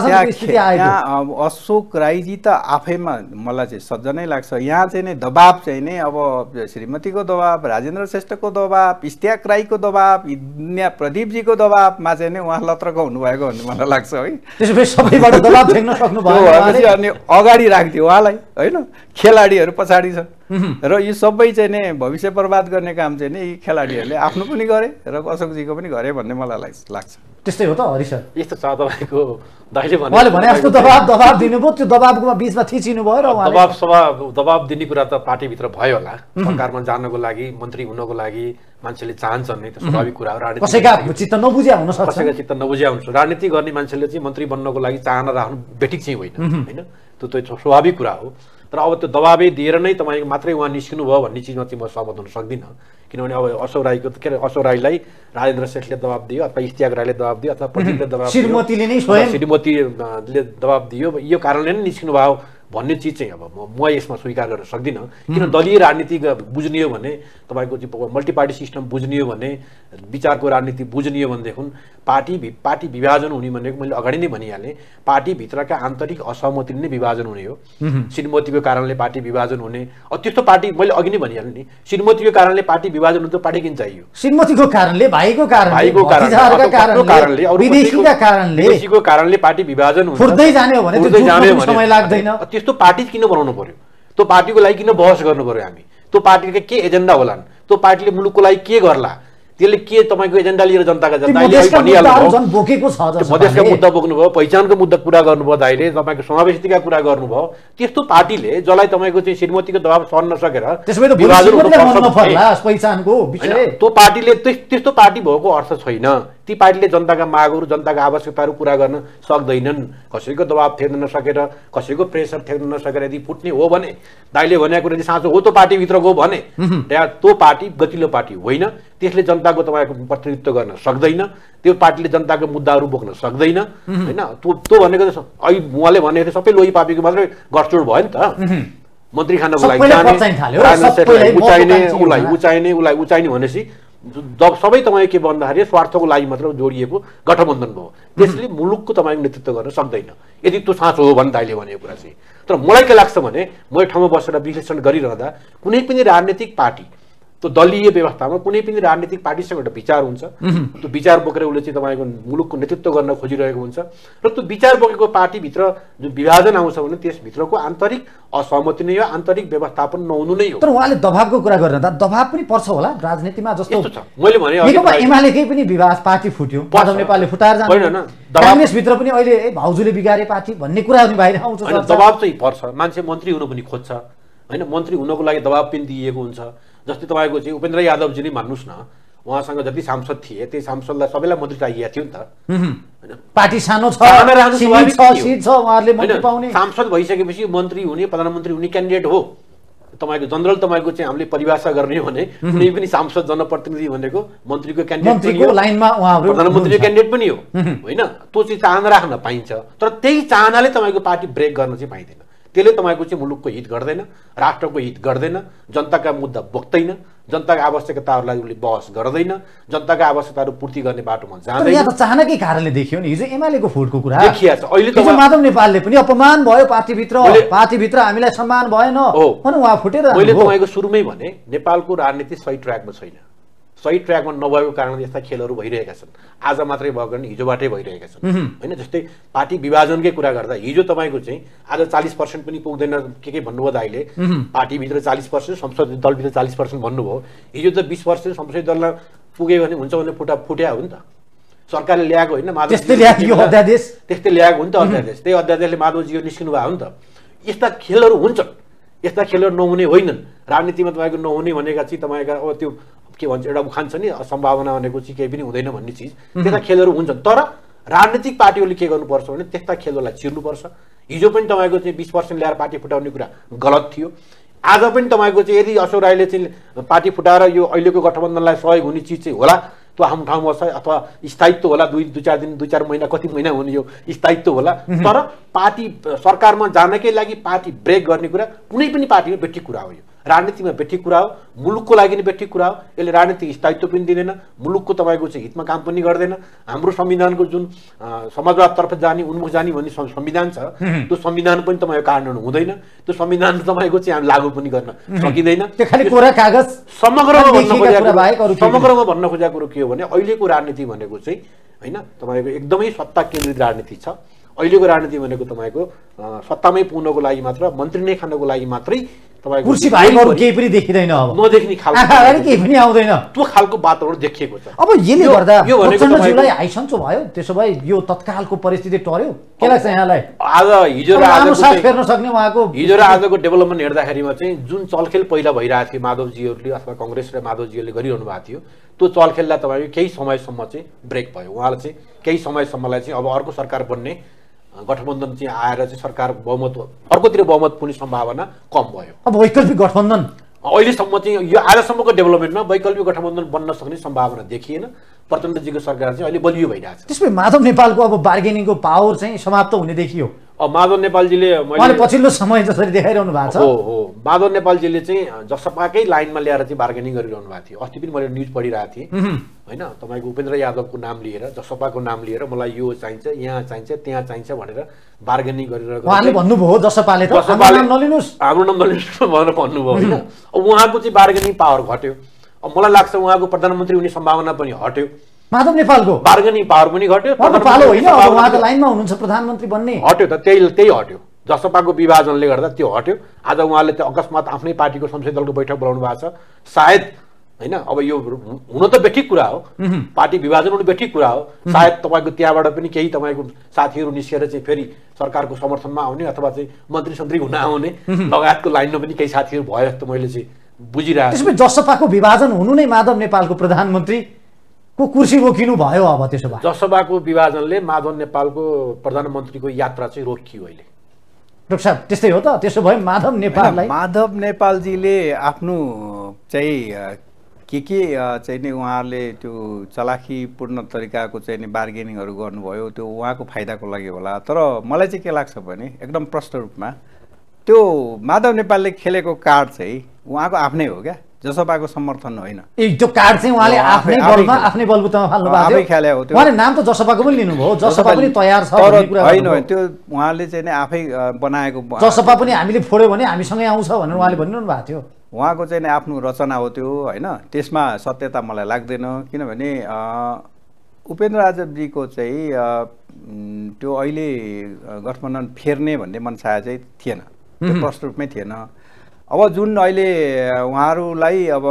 त्यहाँ अशोक राईजी त आफैमा मलाई चाहिँ सज्जनै लाग्छ। यहाँ चाहिँ नि दबाब चाहिँ नि अब श्रीमतीको दबाब, राजेन्द्र श्रेष्ठको दबाब, इस्त्याक राईको दबाब, प्रदीपजीको दबाबमा चाहिँ नि उहाँ लत्रको हुनुभएको भन्ने मलाई लाग्छ है। त्यसपछि सबैबाट दबाब फेक्न सक्नुभयो अनि अगाडि राख्थ्यो उहाँलाई होइन। खेलाडीहरू पछाडि छन् र यो सबै चाहिँ नि भविष्य बर्बाद गर्ने काम चाहिँ नि यी खेलाडीहरूले आफ्नो पनि गरे र अशोकजीको पनि गरे भन्ने मलाई लाग्छ। त्यस्तै हो त हरि सर? यस्तो छ तपाईँको दाइले भने जस्तो दबाब दिनुभयो, त्यो दबाबको बिचमा थिचिनु भयो र दबाब दिने कुरा त पार्टीभित्र भयो होला। सरकारमा जानको लागि, मन्त्री हुनको लागि मान्छेले चाहन्छन् नि, त स्वाभाविक कुरा हो। राजनीति कसैका चित्त नबुझ्या हुन सक्छ, कसैका चित्त नबुझ्या हुन्छ। राजनीति गर्ने मान्छेले चाहिँ मन्त्री बन्नको लागि चाहना राख्नु बेठिक चाहिँ होइन होइन, त्यो स्वाभाविक कुरा हो। तर अब त्यो दबाबै दिएर नै तपाईँ मात्रै उहाँ निस्किनु भयो भन्ने चिजमा चाहिँ म सहमत हुन सक्दिनँ। किनभने अब अशोक राईको के अरे अशोक राईलाई राजेन्द्र श्रेष्ठले दबाब दियो, अथवा इस्त्याक राईले दबाब दियो, अथवा प्रदीपले दबाब दियो, श्रीमतीले दबाब दियो। यो कारणले नै निस्किनु भयो भन्ने चिज चाहिँ अब म यसमा स्वीकार गर्न सक्दिनँ। किन दलीय राजनीति बुझ्ने हो भने तपाईँको चाहिँ मल्टी पार्टी सिस्टम बुझ्ने हो भने विचारको राजनीति बुझ्ने हो भनेदेखि पार्टी विभाजन हुने भनेको मैले अगाडि नै भनिहालेँ, पार्टीभित्रका आन्तरिक असहमतिले नै विभाजन हुने हो। श्रीमतीको कारणले पार्टी विभाजन हुने, त्यस्तो पार्टी मैले अघि नै भनिहालेँ नि, श्रीमतीको कारणले पार्टी विभाजन हुनु त पार्टी किन चाहियो? श्रीमतीको कारणले, भाइको कारणले पार्टी विभाजन हुन्छ, फुट्दै जाने हो भने समय लाग्दैन। त्यस्तो पार्टी किन बनाउनु पर्यो? त्यो पार्टीको लागि किन बहस गर्नु पर्यो हामी? त्यो पार्टीका के एजेन्डा होलान्? त्यो पार्टीले मुलुकको लागि के गर्ला? त्यसले के तपाईँको एजेन्डा लिएर जनताका मधेसका मुद्दा बोक्नुभयो, पहिचानको मुद्दा कुरा गर्नुभयो, दाइले तपाईँको समावेशिताका कुरा गर्नुभयो। त्यस्तो पार्टीले जसलाई तपाईँको चाहिँ श्रीमतीको दबाब सहन नसकेर त्यो पार्टीले त्यस्तो पार्टी भएको अर्थ छैन। ती पार्टीले जनताका मागहरू, जनताका आवश्यकताहरू पुरा गर्न सक्दैनन्। कसैको दबाब थेक्न नसकेर, कसैको प्रेसर थेक्न नसकेर यदि फुट्ने हो भने, दाइले भनेको कुरा यदि साँचो हो त्यो पार्टीभित्रको भने त्यो पार्टी गतिलो पार्टी होइन। त्यसले जनताको तपाईँको प्रतिनिधित्व गर्न सक्दैन, त्यो पार्टीले जनताको मुद्दाहरू बोक्न सक्दैन होइन। त्यो भनेको त अहिले उहाँले भनेको सबै लोही पापीको मात्रै गठजोड भयो नि त। मन्त्री खानको लागि उचाइने भनेपछि सबै तपाईँ के भन्दाखेरि स्वार्थको लागि मात्र जोडिएको गठबन्धन भयो। त्यसले मुलुकको तपाईँको नेतृत्व गर्न सक्दैन यदि त्यो साँचो हो भने दाइले भनेको कुरा चाहिँ। तर मलाई के लाग्छ भने म एक ठाउँमा बसेर विश्लेषण गरिरहँदा कुनै पनि राजनीतिक पार्टी, त्यो दलीय व्यवस्थामा कुनै पनि राजनीतिक पार्टीसँग एउटा विचार हुन्छ, त्यो विचार बोकेर उसले चाहिँ तपाईँको मुलुकको नेतृत्व गर्न खोजिरहेको हुन्छ र त्यो विचार बोकेको पार्टीभित्र जुन विभाजन आउँछ भने त्यसभित्रको आन्तरिक असहमति नै हो, आन्तरिक व्यवस्थापन नहुनु नै हो। तर उहाँले दबावको कुरा गर्दा दबाव पनि पर्छ होला राजनीतिमा, जस्तो मैले भने एमालेकै पनि विवाद पार्टी फुट्यो, माधव नेपालले फुटाएर जानु, काङ्ग्रेसभित्र पनि अहिले भाउजूले बिगारे पार्टी भन्ने कुरा पनि बाहिर आउँछ। दबाव चाहिँ पर्छ, मान्छे मन्त्री हुन पनि खोज्छ होइन, मन्त्री हुनको लागि दबाव पनि दिइएको हुन्छ। जस्तै तपाईँको चाहिँ उपेन्द्र यादवजी नै मान्नुहोस् न, उहाँसँग जति सांसद थिए त्यही सांसदलाई सबैलाई मन्त्री चाहिएको थियो नि त। पार्टी सानो छ, सांसद भइसकेपछि मन्त्री हुने, प्रधानमन्त्री हुने क्यान्डिडेट हो। तपाईँको जनरल तपाईँको चाहिँ हामीले परिभाषा गर्ने हो भने कुनै पनि सांसद जनप्रतिनिधि भनेको मन्त्रीको क्यान्डिडेट पनि हो, प्रधानमन्त्रीको क्यान्डिडेट पनि हो होइन। त्यो चाहिँ चाहना राख्न पाइन्छ, तर त्यही चाहनाले तपाईँको पार्टी ब्रेक गर्न चाहिँ पाइँदैन। त्यसले तपाईँको चाहिँ मुलुकको हित गर्दैन, राष्ट्रको हित गर्दैन, जनताका मुद्दा बोक्दैन, जनताका आवश्यकताहरूलाई उसले बहस गर्दैन, जनताका आवश्यकताहरू पूर्ति गर्ने बाटोमा जाँदैन। यहाँ त चाहनाकै कारणले देखियो नि, हिजो एमालेको फुटको कुरा देखिया छ। अहिले त माधव नेपालले पनि अपमान भयो पार्टीभित्र हामीलाई सम्मान भएन भने उहाँ फुटेर। मैले तपाईँको सुरुमै भने नेपालको राजनीति सही ट्र्याकमा छैन, सही ट्र्याकमा नभएको कारणले यस्ता खेलहरू भइरहेका छन्। आज मात्रै भएको नि, हिजोबाटै भइरहेका छन् होइन। जस्तै पार्टी विभाजनकै कुरा गर्दा हिजो तपाईँको चाहिँ आज 40% पनि पुग्दैन के भन्नुभयो दाइले, पार्टीभित्र 40%, संसदीय दलभित्र 40% भन्नुभयो। हिजो त 20% संसदीय दललाई पुग्यो भने हुन्छ भने फुट्या हो नि त। सरकारले ल्याएको होइन, त्यस्तै ल्याएको हो नि त अध्यादेश, त्यही अध्यादेशले माधवजी निस्किनु भएको हो नि त। यस्ता खेलहरू हुन्छन्, यस्ता खेलहरू नहुने होइनन्। राजनीतिमा तपाईँको नहुने भनेका चाहिँ तपाईँका अब त्यो के भन्छ एउटा उखान छ नि, सम्भावना भनेको चाहिँ केही पनि हुँदैन भन्ने चिज, त्यस्ता खेलहरू हुन्छन्। तर राजनीतिक पार्टीहरूले के गर्नुपर्छ भने त्यस्ता खेलहरूलाई चिर्नुपर्छ। हिजो पनि तपाईँको चाहिँ 20% ल्याएर पार्टी फुटाउने कुरा गलत थियो। आज पनि तपाईँको चाहिँ यदि अशोक राईले चाहिँ पार्टी फुटाएर यो अहिलेको गठबन्धनलाई सहयोग हुने चिज चाहिँ होला, त्यो आफ्नो ठाउँमा छ, अथवा स्थायित्व होला, 2-4 दिन 2-4 महिना कति महिना हुने यो स्थायित्व होला। तर पार्टी सरकारमा जानकै लागि पार्टी ब्रेक गर्ने कुरा कुनै पनि पार्टीमा बेठी कुरा हो। यो राजनीतिमा बेठी कुरा हो, मुलुकको लागि नि बेठी कुरा हो। यसले राजनीतिक स्थायित्व पनि दिँदैन, मुलुकको तपाईँको चाहिँ हितमा काम पनि गर्दैन। हाम्रो संविधानको जुन समाजवादतर्फ जाने, उन्मुख जाने भन्ने संविधान छ, त्यो संविधान पनि तपाईँको कार्यान्वयन हुँदैन, त्यो संविधान तपाईँको चाहिँ हामी लागू पनि गर्न सकिँदैन। समग्रमा भन्न खोजेको कुरो के हो भने अहिलेको राजनीति भनेको चाहिँ होइन तपाईँको एकदमै सत्ता केन्द्रित राजनीति छ। अहिलेको राजनीति भनेको तपाईँको सत्तामै पुग्नको लागि मात्र, मन्त्री नै खानको लागि मात्रै तपाईँको कुर्सी भाइहरू केही पनि देखिँदैन, अब नदेख्ने खालको केही पनि आउँदैन, त्यो खालको वातावरण देखिएको छ। अब यसले गर्दा प्रचण्डज्यूलाई हाइसन्चो भयो, त्यसो भए यो तत्कालको परिस्थिति टर्यो के लाग्छ यहाँलाई? आज हिजो र आजको फेर्न सक्ने उहाँको हिजो र आजको डेभलपमेन्ट हेर्दाखेरिमा चाहिँ जुन चलखेल पहिला भइरहेको थियो माधवजीहरूले अथवा काङ्ग्रेस र माधवजीहरूले गरिरहनु भएको थियो, त्यो चलखेललाई तपाईँको केही समयसम्म चाहिँ ब्रेक भयो। उहाँले चाहिँ केही समयसम्मलाई चाहिँ अब अर्को सरकार बन्ने गठबन्धन चाहिँ आएर चाहिँ सरकार बहुमत अर्कोतिर बहुमत पुग्ने सम्भावना कम भयो। अब वैकल्पिक गठबन्धन अहिलेसम्म चाहिँ यो आजसम्मको डेभलपमेन्टमा वैकल्पिक गठबन्धन बन्न सक्ने सम्भावना देखिएन। प्रचण्डजीको सरकार चाहिँ अहिले बलियो भइरहेको छ। त्यसपछि माधव नेपालको अब बार्गेनिङको पावर चाहिँ समाप्त हुने देखियो। अब माधव नेपालजीले उहाँले पछिल्लो समय जसरी देखाइरहनु भएको छ हो माधव नेपालजीले चाहिँ जसपाकै लाइनमा ल्याएर चाहिँ बार्गेनिङ गरिरहनु भएको थियो। अस्ति पनि मैले न्युज पढिरहेको थिएँ होइन, तपाईँको उपेन्द्र यादवको नाम लिएर जसपाको नाम लिएर मलाई यो चाहिन्छ, यहाँ चाहिन्छ, त्यहाँ चाहिन्छ भनेर बार्गेनिङ गरेर उहाँले भन्नुभयो जसपाले त हाम्रो नाम नलिनुहोस् भनेर भन्नुभयो होइन। अब उहाँको चाहिँ बार्गेनिङ पावर घट्यो। अब मलाई लाग्छ उहाँको प्रधानमन्त्री हुने सम्भावना पनि हट्यो। माधव नेपालको बार्गेनिङ पावर पनि घट्यो, पालो होइन, अब उहाँ त लाइनमा हुनुहुन्छ प्रधानमन्त्री बन्ने। हट्यो त त्यही हट्यो। जसपाको विभाजनले गर्दा त्यो हट्यो। आज उहाँले त अकस्मात आफ्नै पार्टीको संसदीय दलको बैठक बोलाउनु भएको छ। सायद होइन, अब यो हुन त बेठिक कुरा हो, पार्टी विभाजन हुनु बेठिक कुरा हो। सायद तपाईँको त्यहाँबाट पनि केही तपाईँको साथीहरू निस्केर चाहिँ फेरि सरकारको समर्थनमा आउने अथवा चाहिँ मन्त्री सन्त्री हुन आउने लगायतको लाइनमा पनि केही साथीहरू भयो जस्तो मैले चाहिँ बुझिरहेको छु। त्यसपछि जसपाको विभाजन हुनु नै माधव नेपालको प्रधानमन्त्रीको कुर्सी रोकिनु भयो। अब त्यसो भए जसपाको विभाजनले माधव नेपालको प्रधानमन्त्रीको यात्रा चाहिँ रोकियो अहिले। डाक्टर साहब त्यस्तै हो त? त्यसो भए माधव नेपालजीले आफ्नो चाहिँ के चाहिँ नि उहाँहरूले त्यो चलाखीपूर्ण तरिकाको चाहिँ नि बार्गेनिङहरू गर्नुभयो, त्यो उहाँको फाइदाको लागि होला। तर मलाई चाहिँ के लाग्छ भने एकदम प्रष्ट रूपमा त्यो माधव नेपालले खेलेको कार्ड चाहिँ उहाँको आफ्नै हो क्या, जसपाको समर्थन होइन। त्यो कार्ड चाहिँ उहाँले आफ्नै बलबुतामा फाल्नु भएको थियो। उहाँले नाम त जसपाको पनि लिनुभयो, जसपा पनि तयार छ होइन, त्यो उहाँले चाहिँ नि आफै बनाएको जसपा पनि हामीले फोड्यो भने हामीसँगै आउँछ भनेर उहाँले भनिरहनु भएको थियो। उहाँको चाहिँ आफ्नो रचना हो त्यो होइन, त्यसमा सत्यता मलाई लाग्दैन। किनभने उपेन्द्र यादवजीको चाहिँ त्यो अहिले गठबन्धन फेर्ने भन्ने मनसाय चाहिँ थिएन, त्यो प्रष्ट रूपमै थिएन। अब जुन अहिले उहाँहरूलाई अब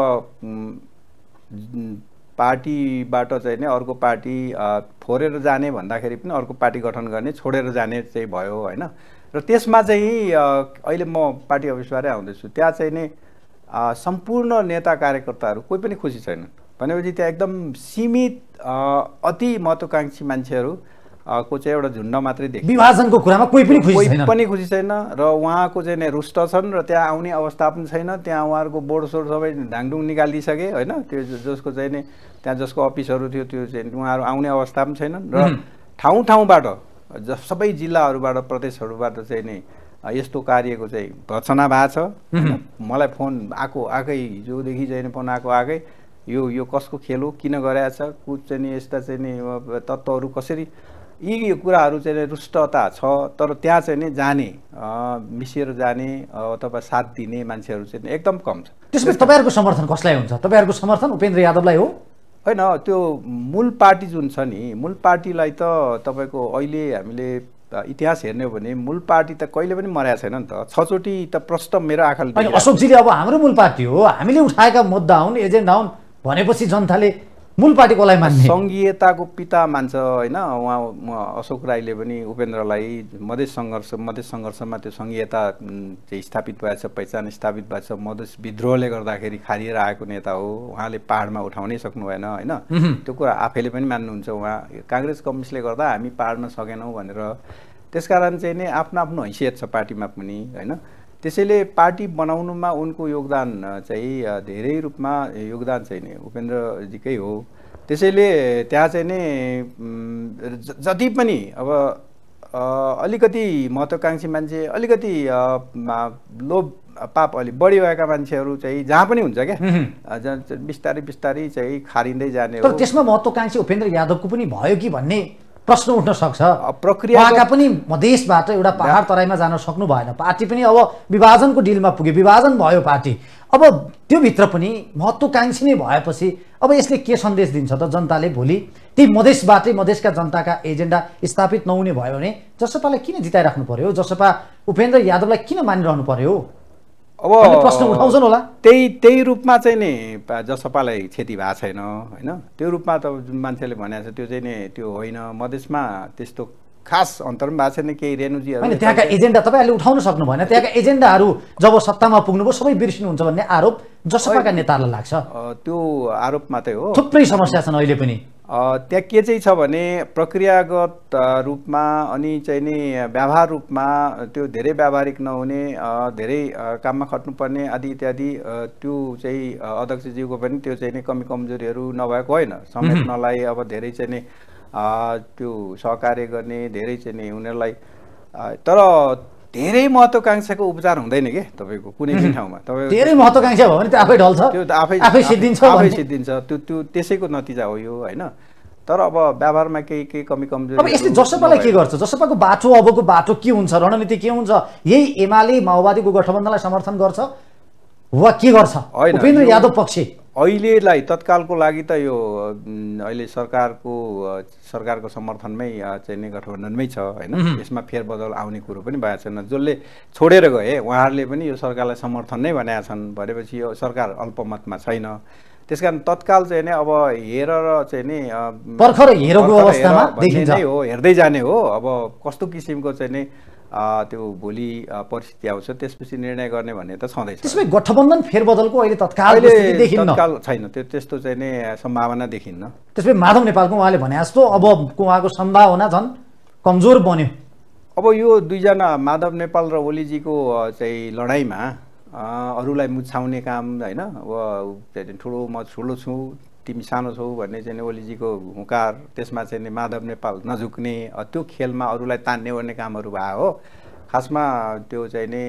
पार्टीबाट चाहिँ नि अर्को पार्टी फोरेर जाने भन्दाखेरि पनि अर्को पार्टी गठन गर्ने, छोडेर जाने चाहिँ भयो होइन। र त्यसमा चाहिँ अहिले म पार्टी अफिसबाटै आउँदैछु, त्यहाँ चाहिँ नि सम्पूर्ण नेता कार्यकर्ताहरू कोही पनि खुसी छैनन्। भनेपछि त्यहाँ एकदम सीमित अति महत्त्वकांक्षी मान्छेहरू को चाहिँ एउटा झुन्ड मात्रै देखिन्छ। विभाजनको कुरामा कोही पनि खुसी छैन र उहाँको चाहिँ नि रुष्ट छन् र त्यहाँ आउने अवस्था पनि छैन। त्यहाँ उहाँहरूको बोर्डसोर्ड सबै ढाङडुङ निकालिदिइसके होइन, त्यो जसको चाहिँ नि त्यहाँ जसको अफिसहरू थियो त्यो चाहिँ उहाँहरू आउने अवस्था पनि छैनन्। र ठाउँबाट सबै जिल्लाहरूबाट प्रदेशहरूबाट चाहिँ नि यस्तो कार्यको चाहिँ भर्सना भएको छ। मलाई फोन आएकै हिजोदेखि चाहिँ नि फोन आएकै यो कसको खेल हो, किन गरेछ, कुछ चाहिँ नि यस्ता चाहिँ नि तत्त्वहरू कसरी, यी कुराहरू चाहिँ रुष्टता छ। तर त्यहाँ चाहिँ नि जाने मिसिएर जाने अथवा साथ दिने मान्छेहरू चाहिँ एकदम कम छ। त्यसपछि तपाईँहरूको समर्थन कसलाई हुन्छ? तपाईँहरूको समर्थन उपेन्द्र यादवलाई हो? होइन, त्यो मूल पार्टी जुन छ नि, मूल पार्टीलाई त तपाईँको अहिले हामीले इतिहास हेर्ने हो भने मूल पार्टी त कहिले पनि मरेको छैन नि त। 6 चोटि त प्रष्ट मेरो आँखाले अनि अशोकजीले अब हाम्रो मूल पार्टी हो, हामीले उठाएका मुद्दा हुन्, एजेन्डा हुन् भनेपछि जनताले मूल पार्टी कसलाई मान्ने? सङ्घीयताको पिता मान्छ होइन। उहाँ अशोक राईले पनि उपेन्द्रलाई मधेस सङ्घर्षमा त्यो सङ्घीयता चाहिँ स्थापित भएछ, पहिचान स्थापित भएछ। मधेस विद्रोहले गर्दाखेरि खारिएर आएको नेता हो, उहाँले पाहाडमा उठाउनै सक्नु भएन होइन। त्यो कुरा आफैले पनि मान्नुहुन्छ। उहाँ काङ्ग्रेस कम्युनिस्टले गर्दा हामी पाहाडमा सकेनौँ भनेर, त्यसकारण चाहिँ नि आफ्नो हैसियत छ पार्टीमा पनि होइन। त्यसैले पार्टी बनाउनुमा उनको योगदान चाहिँ धेरै रूपमा योगदान चाहिँ नि उपेन्द्रजीकै हो। त्यसैले त्यहाँ चाहिँ नि जति पनि अब अलिकति महत्त्वकांक्षी मान्छे, अलिकति लोभ पाप अलि बढी भएका मान्छेहरू चाहिँ जहाँ पनि हुन्छ क्या, बिस्तारै चाहिँ खारिँदै जाने हो। तर त्यसमा महत्त्वकांक्षी उपेन्द्र यादवको पनि भयो कि भन्ने प्रश्न उठ्न सक्छ। प्रक्रियाका पनि मधेसबाट एउटा पहाड तराईमा जान सक्नु भएन। पार्टी पनि अब विभाजनको डिलमा पुग्यो, विभाजन भयो पार्टी। अब त्योभित्र पनि महत्त्वकांक्षी नै भएपछि अब यसले के सन्देश दिन्छ त जनताले? भोलि ती मधेसबाटै मधेसका जनताका एजेन्डा स्थापित नहुने भयो भने जसपालाई किन जिताइराख्नु पर्यो? जसपा उपेन्द्र यादवलाई किन मानिरहनु पर्यो? अब प्रश्न उठाउँछन् होला। त्यही रूपमा चाहिँ नि जसपालाई क्षति भएको छैन होइन। त्यो रूपमा त जुन मान्छेले भनेको छ त्यो चाहिँ नि त्यो होइन। मधेसमा त्यस्तो खास अन्तर पनि भएको छैन। केही रेणुजीहरू होइन, त्यहाँका एजेन्डा तपाईँहरूले उठाउन सक्नु भएन। त्यहाँका एजेन्डाहरू जब सत्तामा पुग्नुभयो सबै बिर्सिनुहुन्छ भन्ने आरोप जसपाका नेताहरूलाई लाग्छ। त्यो आरोप मात्रै हो, थुप्रै समस्या छन् अहिले पनि। त्यहाँ के चाहिँ छ भने प्रक्रियागत रूपमा अनि चाहिँ नि व्यवहार रूपमा त्यो धेरै व्यावहारिक नहुने, धेरै काममा खट्नुपर्ने आदि इत्यादि त्यो चाहिँ अध्यक्षज्यूको पनि त्यो चाहिँ नि कमजोरीहरू नभएको होइन। समेट्नलाई अब धेरै चाहिँ नि त्यो सहकार्य गर्ने, धेरै चाहिँ नि उनीहरूलाई तर धेरै महत्त्वकांक्षाको उपचार हुँदैन के तपाईँको कुनै पनि ठाउँमा तपाईँ धेरै महत्त्वकांक्षा भयो भने त्यो आफै ढल्छ, त्यो त आफै सिद्धिन्छ आफै सिद्धिन्छ त्यो त्यसैको नतिजा हो यो होइन। तर अब व्यवहारमा केही कमी कमजोरी अब यसले जसपालाई के गर्छ? जसपाको बाटो अबको बाटो के हुन्छ, रणनीति के हुन्छ? यही एमाले माओवादीको गठबन्धनलाई समर्थन गर्छ वा के गर्छ उपेन्द्र यादव पक्ष? अहिलेलाई तत्कालको लागि त यो अहिले सरकारको समर्थनमै चाहिँ नै गठबन्धनमै छ होइन। यसमा फेरबदल आउने कुरो पनि भएको छैन। जसले छोडेर गए उहाँहरूले पनि यो सरकारलाई समर्थन नै भनेका छन् भनेपछि यो सरकार अल्पमतमा छैन। त्यसकारण तत्काल चाहिँ नि अब हेर र चाहिँ नि पर्खर हेरको अवस्थामा देखिन्छ हो, हेर्दै जाने हो। अब कस्तो किसिमको चाहिँ नि त्यो भोलि परिस्थिति आउँछ त्यसपछि निर्णय गर्ने भन्ने त छँदैछ। त्यसमै गठबन्धन फेरबदलको अहिले तत्काल छैन, त्यो त्यस्तो चाहिँ नि सम्भावना देखिन्न। त्यसमै माधव नेपालको उहाँले भने जस्तो अब उहाँको सम्भावना झन् कमजोर बन्यो। अब यो दुईजना माधव नेपाल र ओलीजीको चाहिँ लडाइँमा अरूलाई मुछाउने काम होइन। अब ठुलो म ठुलो छु तिमी सानो छौ भन्ने चाहिँ ओलीजीको हुँकार, त्यसमा चाहिँ नि माधव नेपाल नझुक्ने, त्यो खेलमा अरूलाई तान्ने ओर्ने कामहरू भयो हो खासमा। त्यो चाहिँ नि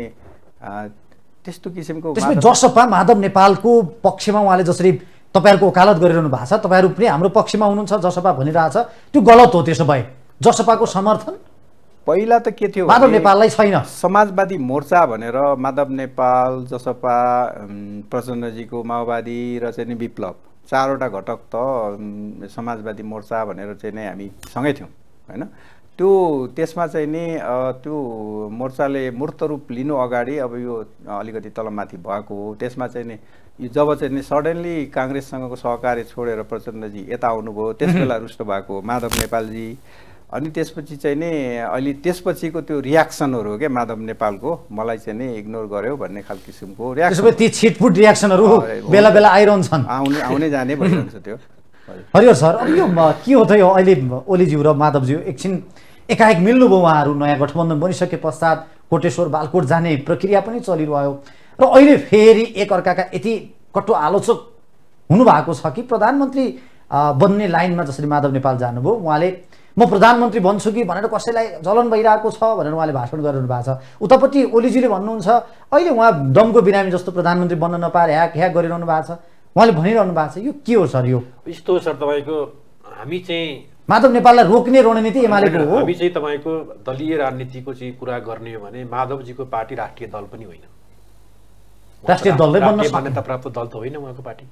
त्यस्तो किसिमको जसपा माधव नेपालको पक्षमा उहाँले जसरी तपाईँहरूको वकालत गरिरहनु भएको छ, तपाईँहरू पनि हाम्रो पक्षमा हुनुहुन्छ जसपा भनिरहेछ, त्यो गलत हो। त्यसो भए जसपाको समर्थन पहिला त के थियो माधव नेपाललाई छैन। समाजवादी मोर्चा भनेर माधव नेपाल, जसपा, प्रचण्डजीको माओवादी र चाहिँ नि विप्लव चारवटा घटक त समाजवादी मोर्चा भनेर चाहिँ नै हामी सँगै थियौँ होइन। त्यो त्यसमा चाहिँ नि त्यो मोर्चाले मूर्त रूप लिनु अगाडि अब यो अलिकति तलमाथि भएको हो। त्यसमा चाहिँ नि यो जब चाहिँ नि सडनली काङ्ग्रेससँगको सहकार्य छोडेर प्रचण्डजी यता आउनुभयो त्यसबेला रुष्ट भएको हो माधव नेपालजी। अनि त्यसपछि चाहिँ नि अहिले त्यसपछिको त्यो रियाक्सनहरू हो क्या माधव नेपालको, मलाई चाहिँ नि इग्नोर गर्यो भन्ने खालको किसिमको रियाक्सन, ती छिटफुट रियाक्सनहरू बेला बेला आइरहन्छन्, आउने जाने भइरहन्छ त्यो। हरिहर सर, अब यो के हो त यो अहिले ओलीज्यू र माधवज्यू एकछिन एकाएक मिल्नुभयो, उहाँहरू नयाँ गठबन्धन बनिसके पश्चात कोटेश्वर बालकोट जाने प्रक्रिया पनि चलिरह्यो र अहिले फेरि एकअर्काका यति कटु आलोचक हुनुभएको छ कि प्रधानमन्त्री बन्ने लाइनमा जसरी माधव नेपाल जानुभयो, उहाँले म प्रधानमन्त्री बन्छु कि भनेर कसैलाई जलन भइरहेको छ भनेर उहाँले भाषण गरिरहनु भएको छ। उतापट्टि ओलीजीले भन्नुहुन्छ अहिले उहाँ दमको बिरामी जस्तो प्रधानमन्त्री बन्न नपाएर ह्याक गरिरहनु भएको छ, उहाँले भनिरहनु भएको छ। यो के हो सर? यो यस्तो सर तपाईँको हामी चाहिँ माधव नेपाललाई रोक्ने रणनीति एमालेको हो। हामी चाहिँ तपाईँको दलीय राजनीतिको चाहिँ कुरा गर्ने हो भने माधवजीको पार्टी राष्ट्रिय दल पनि होइन, राष्ट्रिय दलले बन्न मान्यता प्राप्त दल त होइन उहाँको पार्टी।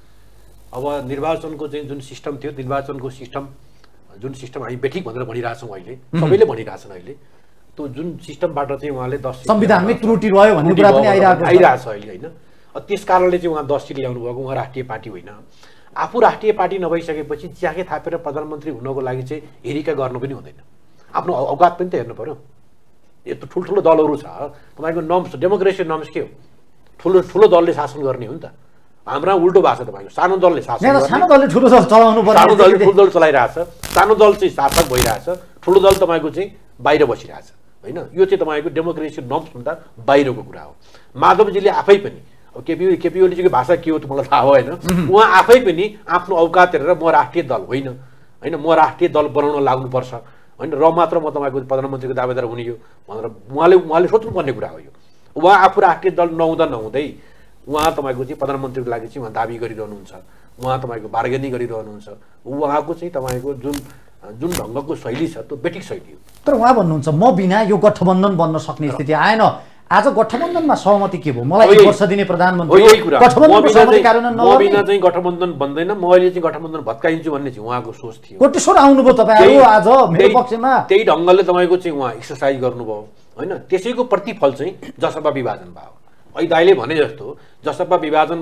अब निर्वाचनको चाहिँ जुन सिस्टम थियो, निर्वाचनको सिस्टम जुन सिस्टम हामी बेठिक भनेर भनिरहेछौँ अहिले, सबैले भनिरहेछन् अहिले, त्यो जुन सिस्टमबाट चाहिँ उहाँले 10 संविधानमै त्रुटि रह्यो भन्ने कुरा पनि आइरहेछ अहिले होइन। त्यस कारणले चाहिँ उहाँ 10 सिट ल्याउनु भएको, उहाँ राष्ट्रिय पार्टी होइन। आफू राष्ट्रिय पार्टी नभइसकेपछि च्याके थापेर प्रधानमन्त्री हुनको लागि चाहिँ हेरिका गर्नु पनि हुँदैन, आफ्नो औकात पनि त हेर्नु पर्यो। यत्रो ठुल्ठुलो दलहरू छ, तपाईँको नर्म्स, डेमोक्रेसी नर्म्स के हो? ठुलो दलले शासन गर्ने हो नि त। हाम्रा उल्टो भएको छ तपाईँको, सानो दलले शासन, सानो दलले ठुलो दल चलाउनु पर्छ, सानो दलले ठुलो दल चलाइरहेछ, सानो दल चाहिँ शासक भइरहेछ, ठुलो दल तपाईँको चाहिँ बाहिर बसिरहेछ होइन। यो चाहिँ तपाईँको डेमोक्रेसी नर्म्सभन्दा बाहिरको कुरा हो। माधवजीले आफै पनि, अब केपी ओलीजीको भाषा के हो त मलाई थाहा होइन, उहाँ आफै पनि आफ्नो औकात हेरेर म राष्ट्रिय दल होइन होइन, म राष्ट्रिय दल बनाउन लाग्नुपर्छ होइन, र मात्र म तपाईँको प्रधानमन्त्रीको दावेदार हुने हो भनेर उहाँले सोच्नुपर्ने कुरा हो यो। उहाँ आफू राष्ट्रिय दल नहुँदै उहाँ तपाईँको चाहिँ प्रधानमन्त्रीको लागि चाहिँ उहाँ दाबी गरिरहनुहुन्छ, उहाँ तपाईँको बार्गेनिङ गरिरहनुहुन्छ। उहाँको चाहिँ तपाईँको जुन ढङ्गको शैली छ त्यो बेठिक शैली हो। तर उहाँ भन्नुहुन्छ म बिना यो गठबन्धन बन्न सक्ने स्थिति आएन। आज गठबन्धनमा सहमति के भयो? मलाई 1 वर्ष दिने प्रधानमन्त्री, गठबन्धनको सहमति कार्यान्वयन म बिना चाहिँ गठबन्धन बन्दैन, म अहिले चाहिँ गठबन्धन भत्काइन्छु भन्ने चाहिँ उहाँको सोच थियो। कोटेश्वर आउनुभयो तपाईँहरू आज मेरो पक्षमा, त्यही ढङ्गले तपाईँको चाहिँ उहाँ एक्सर्साइज गर्नुभयो होइन। त्यसैको प्रतिफल चाहिँ जसपा विभाजन भयो। अहिले दाइले भने जस्तो जसपा विभाजन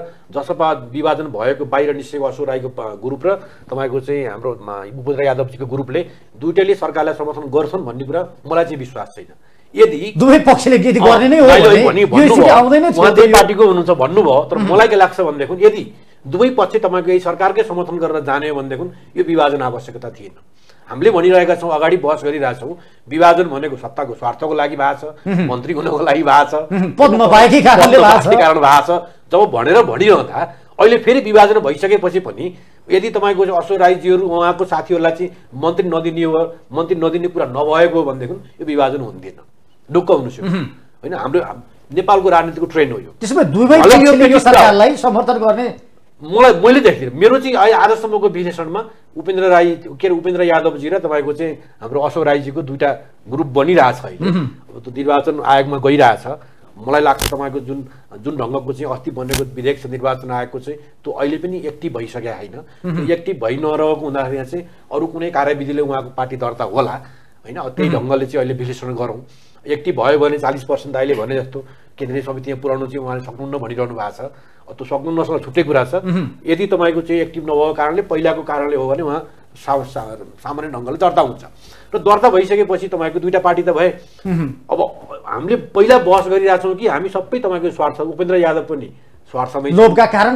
भएको बाहिर निस्केको अशोक राईको ग्रुप र तपाईँको चाहिँ हाम्रो उपेन्द्र यादवजीको ग्रुपले दुईटैले सरकारलाई समर्थन गर्छन् भन्ने कुरा मलाई चाहिँ विश्वास छैन। यदि दुवै पक्षले के गर्ने नै हो भने पार्टीको हुनुहुन्छ भन्नुभयो, तर मलाई के लाग्छ भनेदेखि यदि दुवै पक्ष तपाईँको यही सरकारकै समर्थन गरेर जाने हो भनेदेखि यो विभाजन आवश्यकता थिएन। हामीले भनिरहेका छौँ, अगाडि बहस गरिरहेछौँ, विभाजन भनेको सत्ताको स्वार्थको लागि भएको छ, मन्त्री हुनको लागि भएको छ, पद नपाएकै कारण भएको छ। जब भनेर भनिरहँदा अहिले फेरि विभाजन भइसकेपछि पनि यदि तपाईँको अशोक राईजीहरू उहाँको साथीहरूलाई चाहिँ मन्त्री नदिने कुरा नभएको हो भनेदेखि यो विभाजन हुन्थेन। ढुक्क हुनुहोस् होइन, हाम्रो नेपालको राजनीतिको ट्रेन्ड हो यो। त्यसो भए दुवै पक्षले यो सरकारलाई समर्थन गर्ने मैले देख्दिनँ। मेरो चाहिँ आजसम्मको विश्लेषणमा उपेन्द्र यादवजी र तपाईँको चाहिँ हाम्रो अशोक राईजीको दुईटा ग्रुप बनिरहेछ अहिले, त्यो निर्वाचन आयोगमा गइरहेछ। मलाई लाग्छ तपाईँको जुन ढङ्गको चाहिँ अस्ति बनेको विधेयक छ निर्वाचन आयोगको चाहिँ त्यो अहिले पनि एक्टिभ भइसकेको होइन। त्यो एक्टिभ भइ नरहेको हुँदाखेरि चाहिँ अरू कुनै कार्यविधिले उहाँको पार्टी दर्ता होला होइन। त्यही ढङ्गले चाहिँ अहिले विश्लेषण गरौँ। एक्टिभ भयो भने 40% अहिले भने जस्तो केन्द्रीय समितिमा पुर्याउनु चाहिँ उहाँले सक्नुहुन्न भनिरहनु भएको छ। त्यो सक्नु नसक्नु छुट्टै कुरा छ। यदि तपाईँको चाहिँ एक्टिभ नभएको कारणले पहिलाको कारणले हो भने उहाँ सामान्य ढङ्गले दर्ता हुन्छ र दर्ता भइसकेपछि तपाईँको दुईटा पार्टी त भए। अब हामीले पहिला बहस गरिरहेछौँ कि हामी सबै तपाईँको स्वार्थ, उपेन्द्र यादव पनि स्वार्थमै लोभका कारण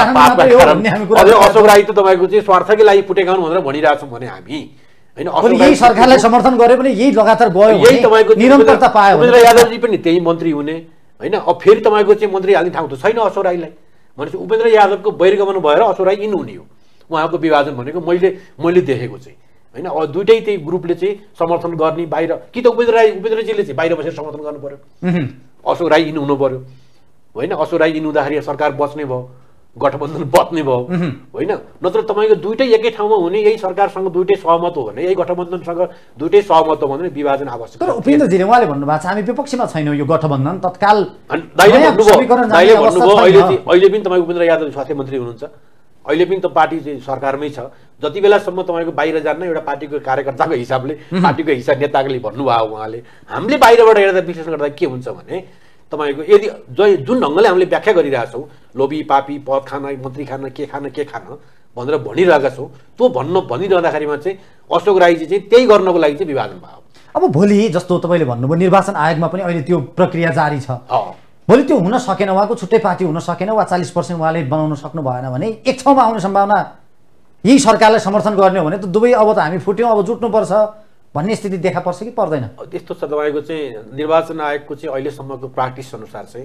अशोक राई त तपाईँको चाहिँ स्वार्थकै लागि फुटेका हुन् भनेर भनिरहेछौँ भने हामी होइन। यही सरकारलाई समर्थन गरे पनि यही लगातार गयो, यही तपाईँको निरन्तरता पायो। उपेन्द्र यादवजी पनि त्यही मन्त्री हुने होइन। अब फेरि तपाईँको चाहिँ मन्त्री हाल्ने ठाउँ त छैन अशोक राईलाई भनेपछि उपेन्द्र यादवको बहिर्गमन भएर अशोक राई इन हुने हो। उहाँको विभाजन भनेको मैले देखेको चाहिँ होइन। अब दुइटै त्यही ग्रुपले चाहिँ समर्थन गर्ने बाहिर कि त उपेन्द्रजीले चाहिँ बाहिर बसेर समर्थन गर्नु पर्यो, अशोक राई इन हुनु पर्यो होइन। अशोक राई इन हुँदाखेरि सरकार बच्ने भयो, गठबन्धन बच्ने भयो होइन। नत्र तपाईँको दुइटै एकै ठाउँमा हुने, यही सरकारसँग दुइटै सहमत हो भने, यही गठबन्धनसँग दुइटै सहमत हो भने विभाजन आवश्यक। तर उपेन्द्रजीले उहाँले भन्नुभएको छ हामी विपक्षमा छैनौँ, यो गठबन्धन तत्काल दाइले भन्नुभयो। अहिले पनि तपाईँ उपेन्द्र यादव स्वास्थ्य मन्त्री हुनुहुन्छ, अहिले पनि त पार्टी चाहिँ सरकारमै छ। जति बेलासम्म तपाईँको बाहिर जान्न एउटा पार्टीको कार्यकर्ताको हिसाबले पार्टीको हिसाब नेताले भन्नुभयो उहाँले। हामीले बाहिरबाट हेर्दा विश्लेषण गर्दा के हुन्छ भने तपाईँको यदि जुन ढङ्गले हामीले व्याख्या गरिरहेछौँ लोभी पापी पद खान मन्त्री खान के खान भनेर भनिरहेका छौँ, त्यो भनिरहँदाखेरिमा चाहिँ अशोक राईजी चाहिँ त्यही गर्नको लागि चाहिँ विभाजन भयो। अब भोलि जस्तो तपाईँले भन्नुभयो निर्वाचन आयोगमा पनि अहिले त्यो प्रक्रिया जारी छ, भोलि त्यो हुन सकेन, उहाँको छुट्टै पार्टी हुन सकेन वा 40% उहाँले बनाउन सक्नु भएन भने एक ठाउँमा आउने सम्भावना यही सरकारलाई समर्थन गर्ने हो भने त दुवै अब त हामी फुट्यौँ अब जुट्नुपर्छ भन्ने स्थिति देखा पर्छ कि पर्दैन? त्यस्तो छ तपाईँको चाहिँ निर्वाचन आयोगको चाहिँ अहिलेसम्मको प्र्याक्टिस अनुसार चाहिँ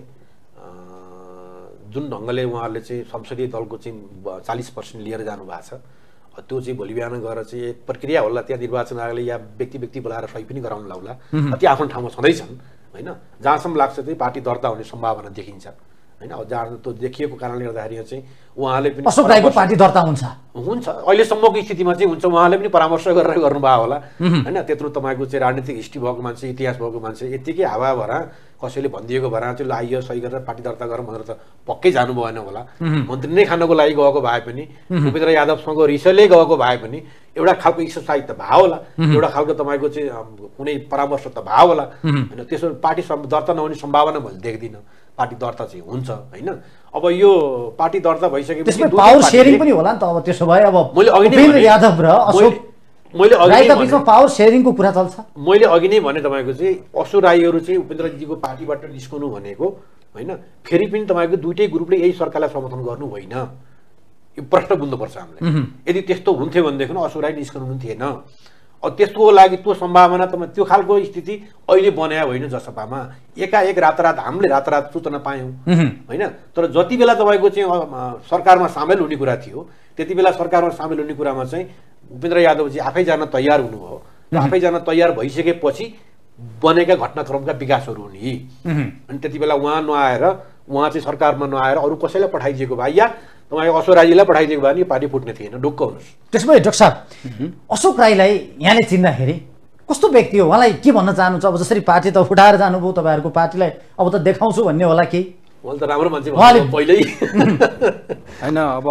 जुन ढङ्गले उहाँहरूले चाहिँ संसदीय दलको चाहिँ 40% लिएर जानुभएको छ, त्यो चाहिँ भोलि बिहान गएर चाहिँ एक प्रक्रिया होला। त्यहाँ निर्वाचन आयोगले या व्यक्ति बोलाएर सही पनि गराउनु लाउला, ती आफ्नो ठाउँमा छँदैछन् होइन। जहाँसम्म लाग्छ चाहिँ पार्टी दर्ता हुने सम्भावना देखिन्छ होइन। अब जहाँ त्यो देखिएको कारणले गर्दाखेरि चाहिँ उहाँले पनि अशोक राईको पार्टी दर्ता हुन्छ अहिलेसम्मको स्थितिमा चाहिँ हुन्छ। उहाँले पनि परामर्श गरेर गर्नुभयो होला होइन। त्यत्रो तपाईँको चाहिँ राजनीतिक हिस्ट्री भएको मान्छे, इतिहास भएको मान्छे, यत्तिकै हावा भरा कसैले भनिदिएको भरा चाहिँ आइयो सही गरेर पार्टी दर्ता गरौँ भनेर त पक्कै जानु भएन होला। मन्त्री नै खानको लागि गएको भए पनि, उपेन्द्र यादवसँग रिसले गएको भए पनि एउटा खालको एक्सर्साइज त भयो होला, एउटा खालको तपाईँको चाहिँ कुनै परामर्श त भयो होला होइन। त्यसो पार्टी दर्ता नहुने सम्भावना मैले देख्दिनँ। पार्टी दर्ता चाहिँ हुन्छ होइन। अब यो पार्टी दर्ता भइसकेपछि पावर सेयरिङ पनि होला नि त। अब त्यसो भए अब उपेन्द्र यादव र अशोक राईका बीचमा पावर सेयरिङको कुरा चल्छ। मैले अघि नै भने तपाईँको चाहिँ अशोक राईहरू चाहिँ उपेन्द्रजीको पार्टीबाट निस्कनु भनेको होइन, फेरि पनि तपाईँको दुइटै ग्रुपले यही सरकारलाई समर्थन गर्नु होइन, यो प्रश्न बुझ्नुपर्छ हामीले। यदि त्यस्तो हुन्थ्यो भनेदेखि अशोक राई निस्कनु पनि थिएन। त्यसको लागि त्यो सम्भावना त त्यो खालको स्थिति अहिले बनायो होइन। जसपामा एकाएक रातारात हामीले रातारात सूचना पायौँ होइन। तर जति बेला तपाईँको चाहिँ सरकारमा सामेल हुने कुरा थियो त्यति बेला सरकारमा सामेल हुने कुरामा चाहिँ उपेन्द्र यादवजी आफै जान तयार हुनुभयो। आफै जान तयार भइसकेपछि बनेका घटनाक्रमका विकासहरू हुने अनि त्यति बेला उहाँ चाहिँ सरकारमा नआएर अरू कसैलाई पठाइदिएको भए या तपाईँ अशोक राईलाई पठाइदिएको भए नि पार्टी फुट्ने थिएन। ढुक्क हुनुहोस्। त्यसो भए डाक्टर साहब अशोक राईलाई यहाँले चिन्दाखेरि कस्तो व्यक्ति हो, उहाँलाई के भन्न चाहनुहुन्छ? अब जसरी पार्टी त फुटाएर जानुभयो, तपाईँहरूको पार्टीलाई अब त देखाउँछु भन्ने होला केही? उहाँले त राम्रो मान्छे पहिल्यै होइन। अब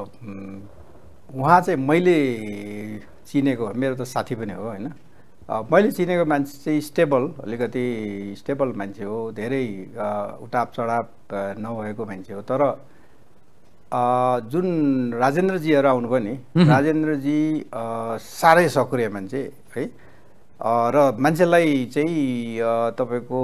उहाँ चाहिँ मैले चिनेको, मेरो त साथी पनि हो होइन। मैले चिनेको मान्छे चाहिँ अलिकति स्टेबल मान्छे हो, धेरै उताप चढाप नभएको मान्छे हो। तर जुन राजेन्द्रजीहरू आउनुभयो नि, राजेन्द्रजी साह्रै सक्रिय मान्छे है र मान्छेलाई चाहिँ तपाईँको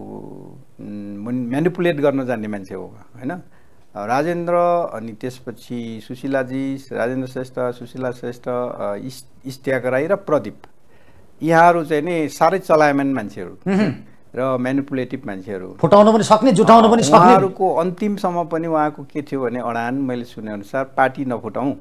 म्यानिपुलेट गर्न जान्ने मान्छे हो होइन। राजेन्द्र अनि त्यसपछि सुशीलाजी, राजेन्द्र श्रेष्ठ, सुशीला श्रेष्ठ, इस्त्याक राई र प्रदीप, यहाँहरू चाहिँ नि साह्रै चलायमान मान्छेहरू र म्यानिपुलेटिभ मान्छेहरू फुटाउन पनि सक्ने जुटाउन पनि सक्ने उहाँहरूको अन्तिमसम्म पनि उहाँको के थियो भने अडान मैले सुनेअनुसार पार्टी नफुटाउँ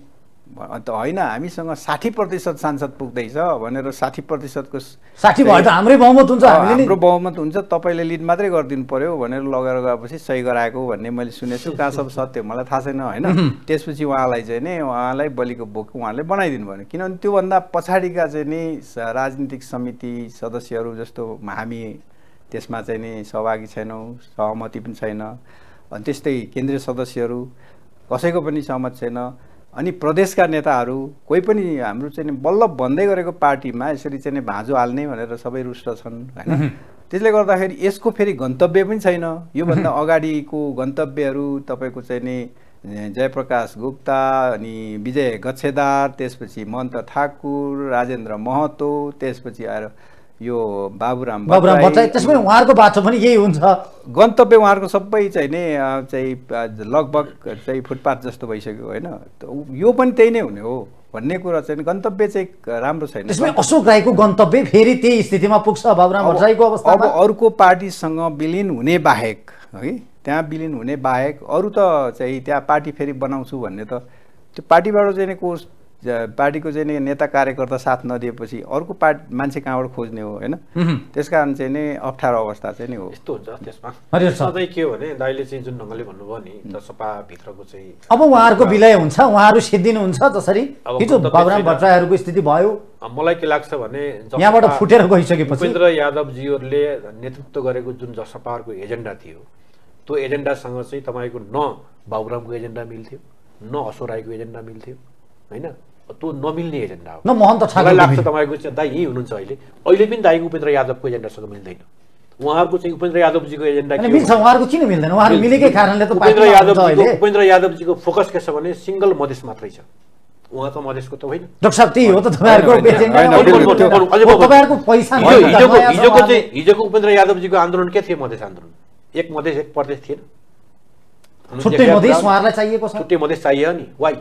त होइन हामीसँग 60% सांसद पुग्दैछ भनेर 60%को 60 भयो त हाम्रै बहुमत हुन्छ हामीले नि हाम्रो बहुमत हुन्छ तपाईँले लिड मात्रै गरिदिनु पर्यो भनेर लगेर गएपछि सही गराएको भन्ने मैले सुनेछु कहाँ सब सत्य मलाई थाहा छैन होइन त्यसपछि उहाँलाई चाहिँ नि उहाँलाई बलिको बोक उहाँले बनाइदिनु भयो किनभने त्योभन्दा पछाडिका चाहिँ नि राजनीतिक समिति सदस्यहरू जस्तो हामी त्यसमा चाहिँ नि सहभागी छैनौँ सहमति पनि छैन अनि त्यस्तै केन्द्रीय सदस्यहरू कसैको पनि सहमत छैन अनि प्रदेशका नेताहरू कोही पनि हाम्रो चाहिँ बल्ल भन्दै गरेको पार्टीमा यसरी चाहिँ भाँजो हाल्ने भनेर सबै रुष्ट छन् होइन त्यसले गर्दाखेरि यसको फेरि गन्तव्य पनि छैन योभन्दा अगाडिको गन्तव्यहरू तपाईँको चाहिँ नि जयप्रकाश गुप्ता अनि विजय गच्छेदार त्यसपछि महन्त ठाकुर राजेन्द्र महतो त्यसपछि आएर यो बाबुराम भट्टराई त्यसमै उहाँहरूको बाटो पनि यही हुन्छ गन्तव्य उहाँहरूको सबै चाहिँ नि चाहिँ लगभग चाहिँ फुटपाथ जस्तो भइसक्यो होइन यो पनि त्यही नै हुने हो भन्ने कुरा चाहिँ गन्तव्य चाहिँ राम्रो छैन त्यसमै अशोक राईको गन्तव्य फेरि त्यही स्थितिमा पुग्छ बाबुराम भट्टराईको अवस्थामा अब अर्को पार्टीसँग विलिन हुने बाहेक है त्यहाँ विलिन हुने बाहेक अरू त चाहिँ त्यहाँ पार्टी फेरि बनाउँछु भन्ने त त्यो पार्टीबाट चाहिँ को पार्टीको चाहिँ नेता कार्यकर्ता साथ नदिएपछि अर्को पार्टी मान्छे कहाँबाट खोज्ने हो होइन त्यसकारण चाहिँ नि अप्ठ्यारो अवस्था चाहिँ नि हो यस्तो हुन्छ त्यसमा सधैँ के हो भने दाइले चाहिँ जुन ढङ्गले भन्नुभयो नि जसपाभित्रको चाहिँ अब उहाँहरूको विलय हुन्छ उहाँहरू सिद्धिनुहुन्छ जसरी हिजो बाबुराम भट्टराईहरूको स्थिति भयो मलाई के लाग्छ भने यहाँबाट फुटेर गइसकेपछि उपेन्द्र यादवजीहरूले नेतृत्व गरेको जुन जसपाहरूको एजेन्डा थियो त्यो एजेन्डासँग चाहिँ तपाईँको न बाबुरामको एजेन्डा मिल्थ्यो न अशोक राईको एजेन्डा मिल्थ्यो होइन त्यो नमिल्ने एजेन्डा हो न महन्त ठाकुर लाग्छ तपाईँको चाहिँ दाइ यहीँ हुनुहुन्छ अहिले पनि दाइको उपेन्द्र यादवको एजेन्डासँग मिल्दैन उहाँहरूको चाहिँ उपेन्द्र यादवजीको एजेन्डा के मिल्छ उहाँहरूको किन मिल्दैन उहाँहरू मिलेकै कारणले त उपेन्द्र यादवजीको फोकस के छ भने सिंगल मधेस मात्रै छ उहाँ त मधेसको त होइन डाक्टर साहब त्यही हो त तपाईँहरूको पैसा हिजोको उपेन्द्र यादवजीको आन्दोलन के थियो मधेस आन्दोलन एक मधेस एक प्रदेश थिएन छुट्टै मधेस उहाँहरूलाई चाहिएको छ छुट्टै मधेस चाहियो नि वाइ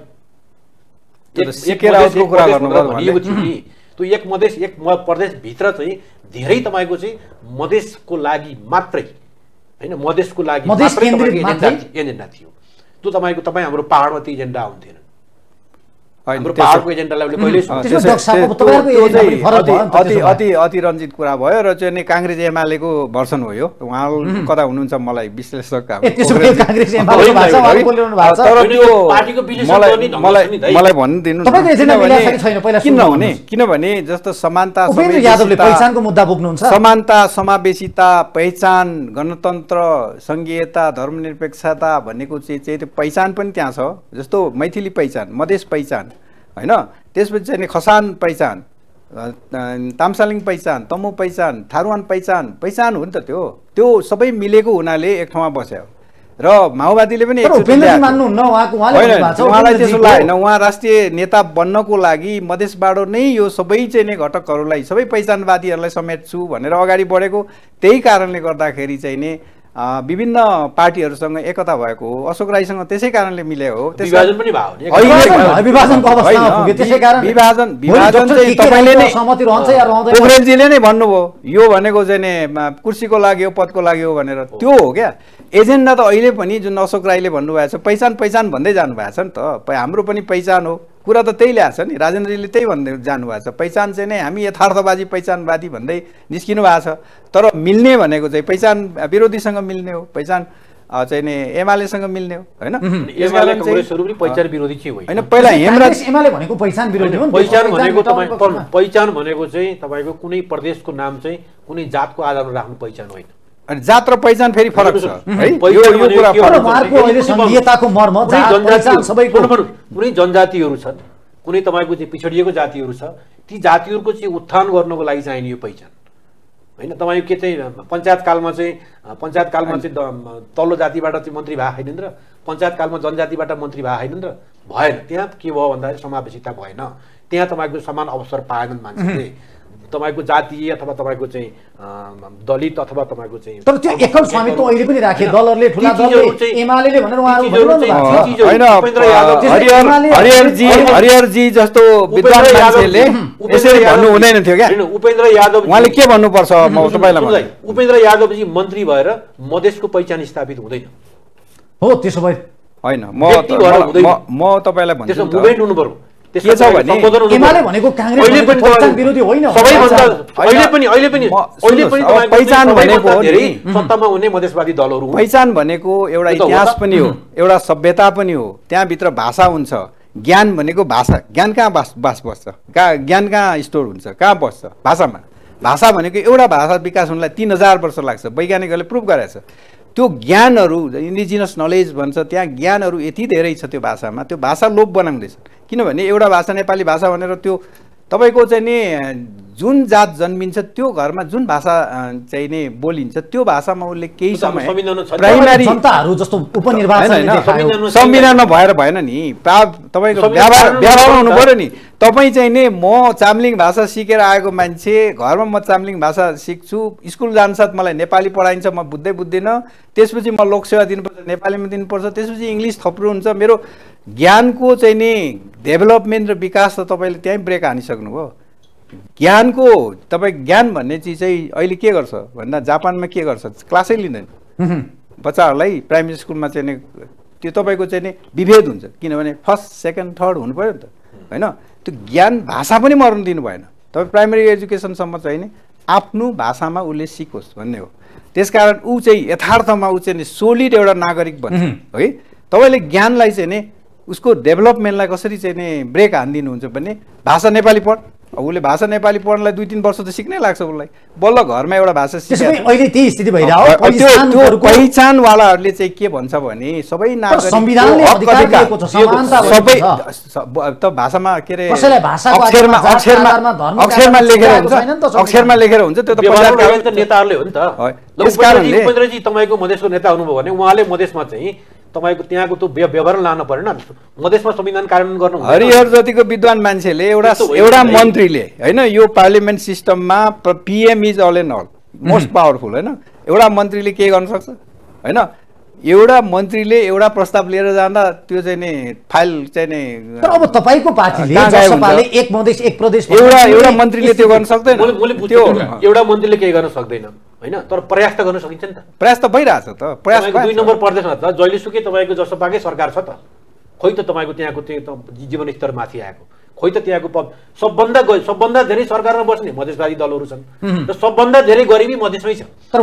त्यो एक मधेस एक प्रदेशभित्र चाहिँ धेरै तपाईँको चाहिँ मधेसको लागि मात्रै होइन मधेसको लागि एजेन्डा थियो त्यो तपाईँको तपाईँ हाम्रो पहाडमा त्यो एजेन्डा आउँथेन हाम्रो पहाडको एजेन्डालाई अति रञ्जित कुरा भयो र चाहिँ काङ्ग्रेस एमालेको भर्सन हो यो उहाँ कता हुनुहुन्छ मलाई विश्लेषक मलाई भनिदिनु किनभने जस्तो समानता समानता समावेशिता पहिचान गणतन्त्र सङ्घीयता धर्मनिरपेक्षता भन्नेको चाहिँ पहिचान पनि त्यहाँ छ जस्तो मैथिली पहिचान मधेस पहिचान होइन त्यसपछि चाहिँ खसान पहिचान तामसालिङ पहिचान तमु पहिचान थारुवान पहिचान हो नि त त्यो सबै मिलेको हुनाले एक ठाउँमा बस्यो र माओवादीले पनि उहाँलाई त्यसो लागेन उहाँ राष्ट्रिय नेता बन्नको लागि मधेसबाट नै यो सबै चाहिँ नै घटकहरूलाई सबै पहिचानवादीहरूलाई समेट्छु भनेर अगाडि बढेको त्यही कारणले गर्दाखेरि चाहिँ नि विभिन्न पार्टीहरूसँग एकता भएको हो अशोक राईसँग त्यसै कारणले मिले हो पोखरेलजीले नै भन्नुभयो यो भनेको चाहिँ नि कुर्सीको लागि हो पदको लागि हो भनेर त्यो हो क्या एजेन्डा त अहिले पनि जुन अशोक राईले भन्नुभएको छ पहिचान भन्दै जानुभएको छ नि त हाम्रो पनि पहिचान हो कुरा त त्यही ल्याएको छ नि राजेन्द्रजीले त्यही भन्दै जानुभएको छ पहिचान चाहिँ नै हामी यथार्थवादी पहिचानवादी भन्दै निस्किनु भएको छ तर मिल्ने भनेको चाहिँ पहिचान विरोधीसँग मिल्ने हो पहिचान चाहिँ नि एमालेसँग मिल्ने हो होइन पहिला एमाले भनेको पहिचान विरोधी हो पहिचान भनेको चाहिँ तपाईँको कुनै प्रदेशको नाम चाहिँ कुनै जातको आधारमा राख्नु पहिचान होइन अनि जात र पहिचान फेरि फरक छ है कुनै जनजातिहरू छन् कुनै तपाईँको चाहिँ पिछडिएको जातिहरू छ ती जातिहरूको चाहिँ उत्थान गर्नको लागि चाहिने यो पहिचान होइन तपाईँको के चाहिँ पञ्चायतकालमा चाहिँ तल्लो जातिबाट चाहिँ मन्त्री भए छैनन् र पञ्चायतकालमा जनजातिबाट मन्त्री भए छैनन् र भएन त्यहाँ के भयो भन्दाखेरि समावेशिता भएन त्यहाँ तपाईँको समान अवसर पाएनन् मान्छेले तपाईँको जातीय अथवा तपाईँको चाहिँ दलित अथवा तपाईँको चाहिँ तर त्यो एकल स्वामित्व अहिले पनि राखे दलहरुले ठुला दलले एमालेले भनेर उहाँहरु भनिरहनु भएको हैन हरिहरजी जस्तो विद्वान मान्छेले यसरी भन्नु हुँदैन थियो क्या उपेन्द्र यादव उहाँले के भन्नुपर्छ म तपाईलाई भन्छु उपेन्द्र यादवजी मन्त्री भएर मधेसको पहिचान स्थापित हुँदैन हो त्यसो भए हैन म तपाईलाई भन्छु त्यसो मुभमेन्ट हुनु पर्यो के छ भने एमाले भनेको कांग्रेस पहिचान विरोधी होइन सबैभन्दा अहिले पनि पहिचान भनेको धेरै सत्तामा हुने मधेसवादी दलहरु पहिचान भनेको एउटा इतिहास पनि हो एउटा सभ्यता पनि हो त्यहाँ भित्र भाषा हुन्छ ज्ञान भनेको भाषा ज्ञान कहाँ बास बस्छ ज्ञान कहाँ स्टोर हुन्छ कहाँ बस्छ भाषामा भाषा भनेको एउटा भाषा विकास हुनलाई 3000 वर्ष लाग्छ वैज्ञानिकहरूले प्रुभ गरेछ त्यो ज्ञानहरू इन्डिजिनस नलेज भन्छ त्यहाँ ज्ञानहरू यति धेरै छ त्यो भाषामा त्यो भाषा लोप बनाउँदैछ किनभने एउटा भाषा नेपाली भाषा भनेर त्यो तपाईको चाहिँ नि जुन जात जन्मिन्छ त्यो घरमा जुन भाषा चाहिँ नि बोलिन्छ त्यो भाषामा उसले केही समय प्राइमरी जनताहरू जस्तो उपनिर्वाचन देखायो संविधानमा भएर भएन नि तपाईको व्यवहार हुनु पर्यो नि तपाई चाहिँ नि म चाम्लिङ भाषा सिकेर आएको मान्छे घरमा म चाम्लिङ भाषा सिक्छु स्कुल जान्छ मलाई नेपाली पढाइन्छ म बुझ्दैन त्यसपछि म लोकसेवा दिनुपर्छ नेपालीमा दिनुपर्छ त्यसपछि इंग्लिश थप्नु हुन्छ मेरो ज्ञानको चाहिँ नि डेभलपमेन्ट र विकास त तपाईले त्यही ब्रेक हानिसक्नुभयो ज्ञानको तपाई ज्ञान भन्ने चिज चाहिँ अहिले के गर्छ भन्दा जापानमा के गर्छ क्लासै लिँदैन बच्चाहरूलाई प्राइमेरी स्कुलमा चाहिँ त्यो तपाईको चाहिँ नि विभेद हुन्छ किनभने फर्स्ट सेकेन्ड थर्ड हुनु पर्यो नि त हैन त्यो ज्ञान भाषा पनि मर्न दिनु भएन तपाई प्राइमेरी एजुकेसनसम्म चाहिँ नि आफ्नो भाषामा उसले सिकोस् भन्ने हो त्यसकारण ऊ चाहिँ यथार्थमा ऊ चाहिँ सोलिड एउटा नागरिक बन्छ है तपाईले ज्ञानलाई चाहिँ नि उसको डेभलपमेन्टलाई कसरी चाहिँ नि ब्रेक हान्दिनुहुन्छ भने भाषा नेपाली पढ उसले भाषा नेपाली पढ्नलाई 2-3 वर्ष त सिक्नै लाग्छ उसलाई बल्ल घरमा एउटा भाषा सिक्छ अहिले त्यही स्थिति भइराहो पहिचान वालाहरूले चाहिँ के भन्छ भने सबै नागरिक संविधानले अधिकार दिएको छ समानता सबै त भाषामा के रे कसैलाई भाषाको अक्षरमा लेखेर हुन्छ त्यो त नेताहरूले हो नि त त्यसकारणले उपेन्द्रजी तपाईको मधेसको नेता हुनुभयो भने उहाँले मधेसमा चाहिँ तपाईको त्यहाँको त्यो व्यवहार लान पर्दैन मधेसमा संविधान कार्यान्वयन गर्नु हरिहर जतिको विद्वान मान्छेले एउटा मन्त्रीले हैन यो पार्लियामेन्ट सिस्टममा PM is all and all most powerful हैन एउटा मन्त्रीले के गर्न सक्छ हैन एउटा मन्त्रीले एउटा प्रस्ताव लिएर जाँदा त्यो चाहिँ नि फाइल चाहिँ नि तर अब तपाईको पार्टीले जसपाले एक मधेस एक प्रदेश एउटा मन्त्रीले त्यो गर्न सक्दैन त्यो एउटा मन्त्रीले के गर्न सक्दैन हैन तर प्रयास त गर्न सकिन्छ नि त प्रयास त भइराछ त प्रयास 2 नम्बर प्रदेशमा त जहिलेसुकै तपाईको जसपाकै सरकार छ त खोइ त तपाईको त्यहाँको त्यो जीवन स्तर माथि आएको खोइ त त्यहाँको सबभन्दा धेरै सरकारमा बस्ने मधेसवादी दलहरू छन् र सबभन्दा धेरै गरिबी मधेसमै छ तर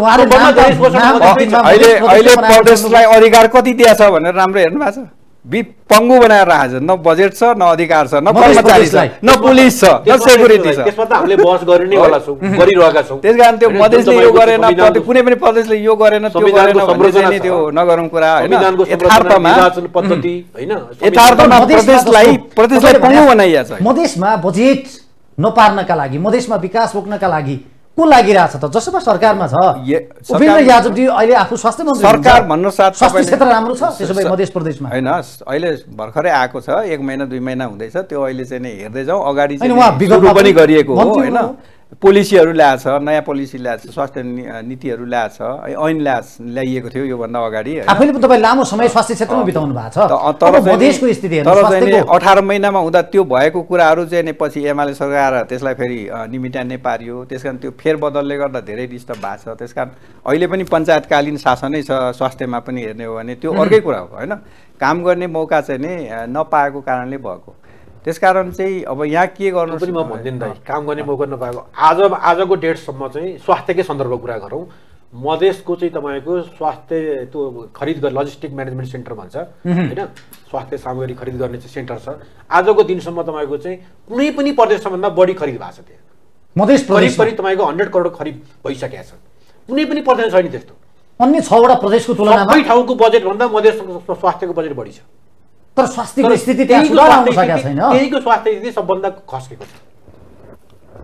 उहाँले अहिले प्रदेशलाई अधिकार कति दिएछ भनेर राम्रो हेर्नु भएको छ पंगु बनाएर राखेछ न बजेट छ न अधिकार छ न कर्मचारी छ न पुलिस छ न सेक्युरिटी छ त्यसमा त हामीले बहस गर्ने वाला छौं गरिरहेका छौं त्यसकारण त्यो मधेसले यो गरेन कुनै पनि प्रदेशले यो गरेन त्यो गरेन भन्ने चाहिँ त्यो नगरौं कुरा हैन यथार्थमा निर्वाचन पद्धति हैन यथार्थमा प्रदेशलाई पंगु बनाइया छ मधेसमा बजेट नपार्नका लागि मधेसमा विकास रोक्नका लागि को लागिरहेछ त जसमा सरकारमा छ उपेन्द्र यादवजी अहिले आफू स्वास्थ्य मन्त्री सरकार भन्नु साथ स्वास्थ्य क्षेत्र राम्रो छ त्यसो भए मधेस प्रदेशमा हैन अहिले भर्खरै आएको छ 1 महिना 2 महिना हुँदैछ त्यो अहिले चाहिँ नि हेर्दै जाउँ अगाडि चाहिँ सुरु पनि गरिएको हो हैन पोलिसीहरू ल्याएछ नयाँ पोलिसी ल्याएछ स्वास्थ्य नीतिहरू ल्याएछ ऐन ल्याइएको थियो यो भन्दा अगाडि आफैले पनि तपाई लामो समय स्वास्थ्य क्षेत्रमा बिताउनु भएको छ तर मधेसको स्थिति हेर्नु तर चाहिँ 18 महिनामा हुँदा त्यो भएको कुराहरू चाहिँ नि पछि एमाले सरकार त्यसलाई फेरि निमिट्यान्ने पारियो त्यसकारण त्यो फेरबदलले गर्दा धेरै डिस्टर्ब भएको छ त्यसकारण अहिले पनि पञ्चायतकालीन शासनै छ स्वास्थ्यमा पनि हेर्ने हो भने त्यो अर्कै कुरा हो हैन काम गर्ने मौका चाहिँ नि नपाएको कारणले भएको त्यसकारण चाहिँ अब यहाँ के गर्नु पनि म भन्दिन दाइ काम गर्ने मौका नपाएको आजको डेटसम्म चाहिँ स्वास्थ्यकै सन्दर्भमा कुरा गरौँ मधेसको चाहिँ तपाईको स्वास्थ्य त्यो खरिद गर्ने लजिस्टिक म्यानेजमेन्ट सेन्टर भन्छ हैन स्वास्थ्य सामग्री खरिद गर्ने चाहिँ सेन्टर छ आजको दिनसम्म तपाईको चाहिँ कुनै पनि प्रदेशभन्दा बढी खरिद भएको छ त्यहाँ मधेस प्रदेश करिब तपाईको 100 करोड खरिद भइसकेको छ कुनै पनि प्रदेश छैन त्यस्तो अन्य 6 वटा प्रदेशको तुलनामा सबै ठाउँको बजेट भन्दा मधेसको स्वास्थ्यको बजेट बढी छ तर स्वास्थ्यको स्थिति त्यहाँ सुधार आउन सकेको छैन त्यहीको स्वास्थ्य स्थिति सबभन्दा खस्केको छ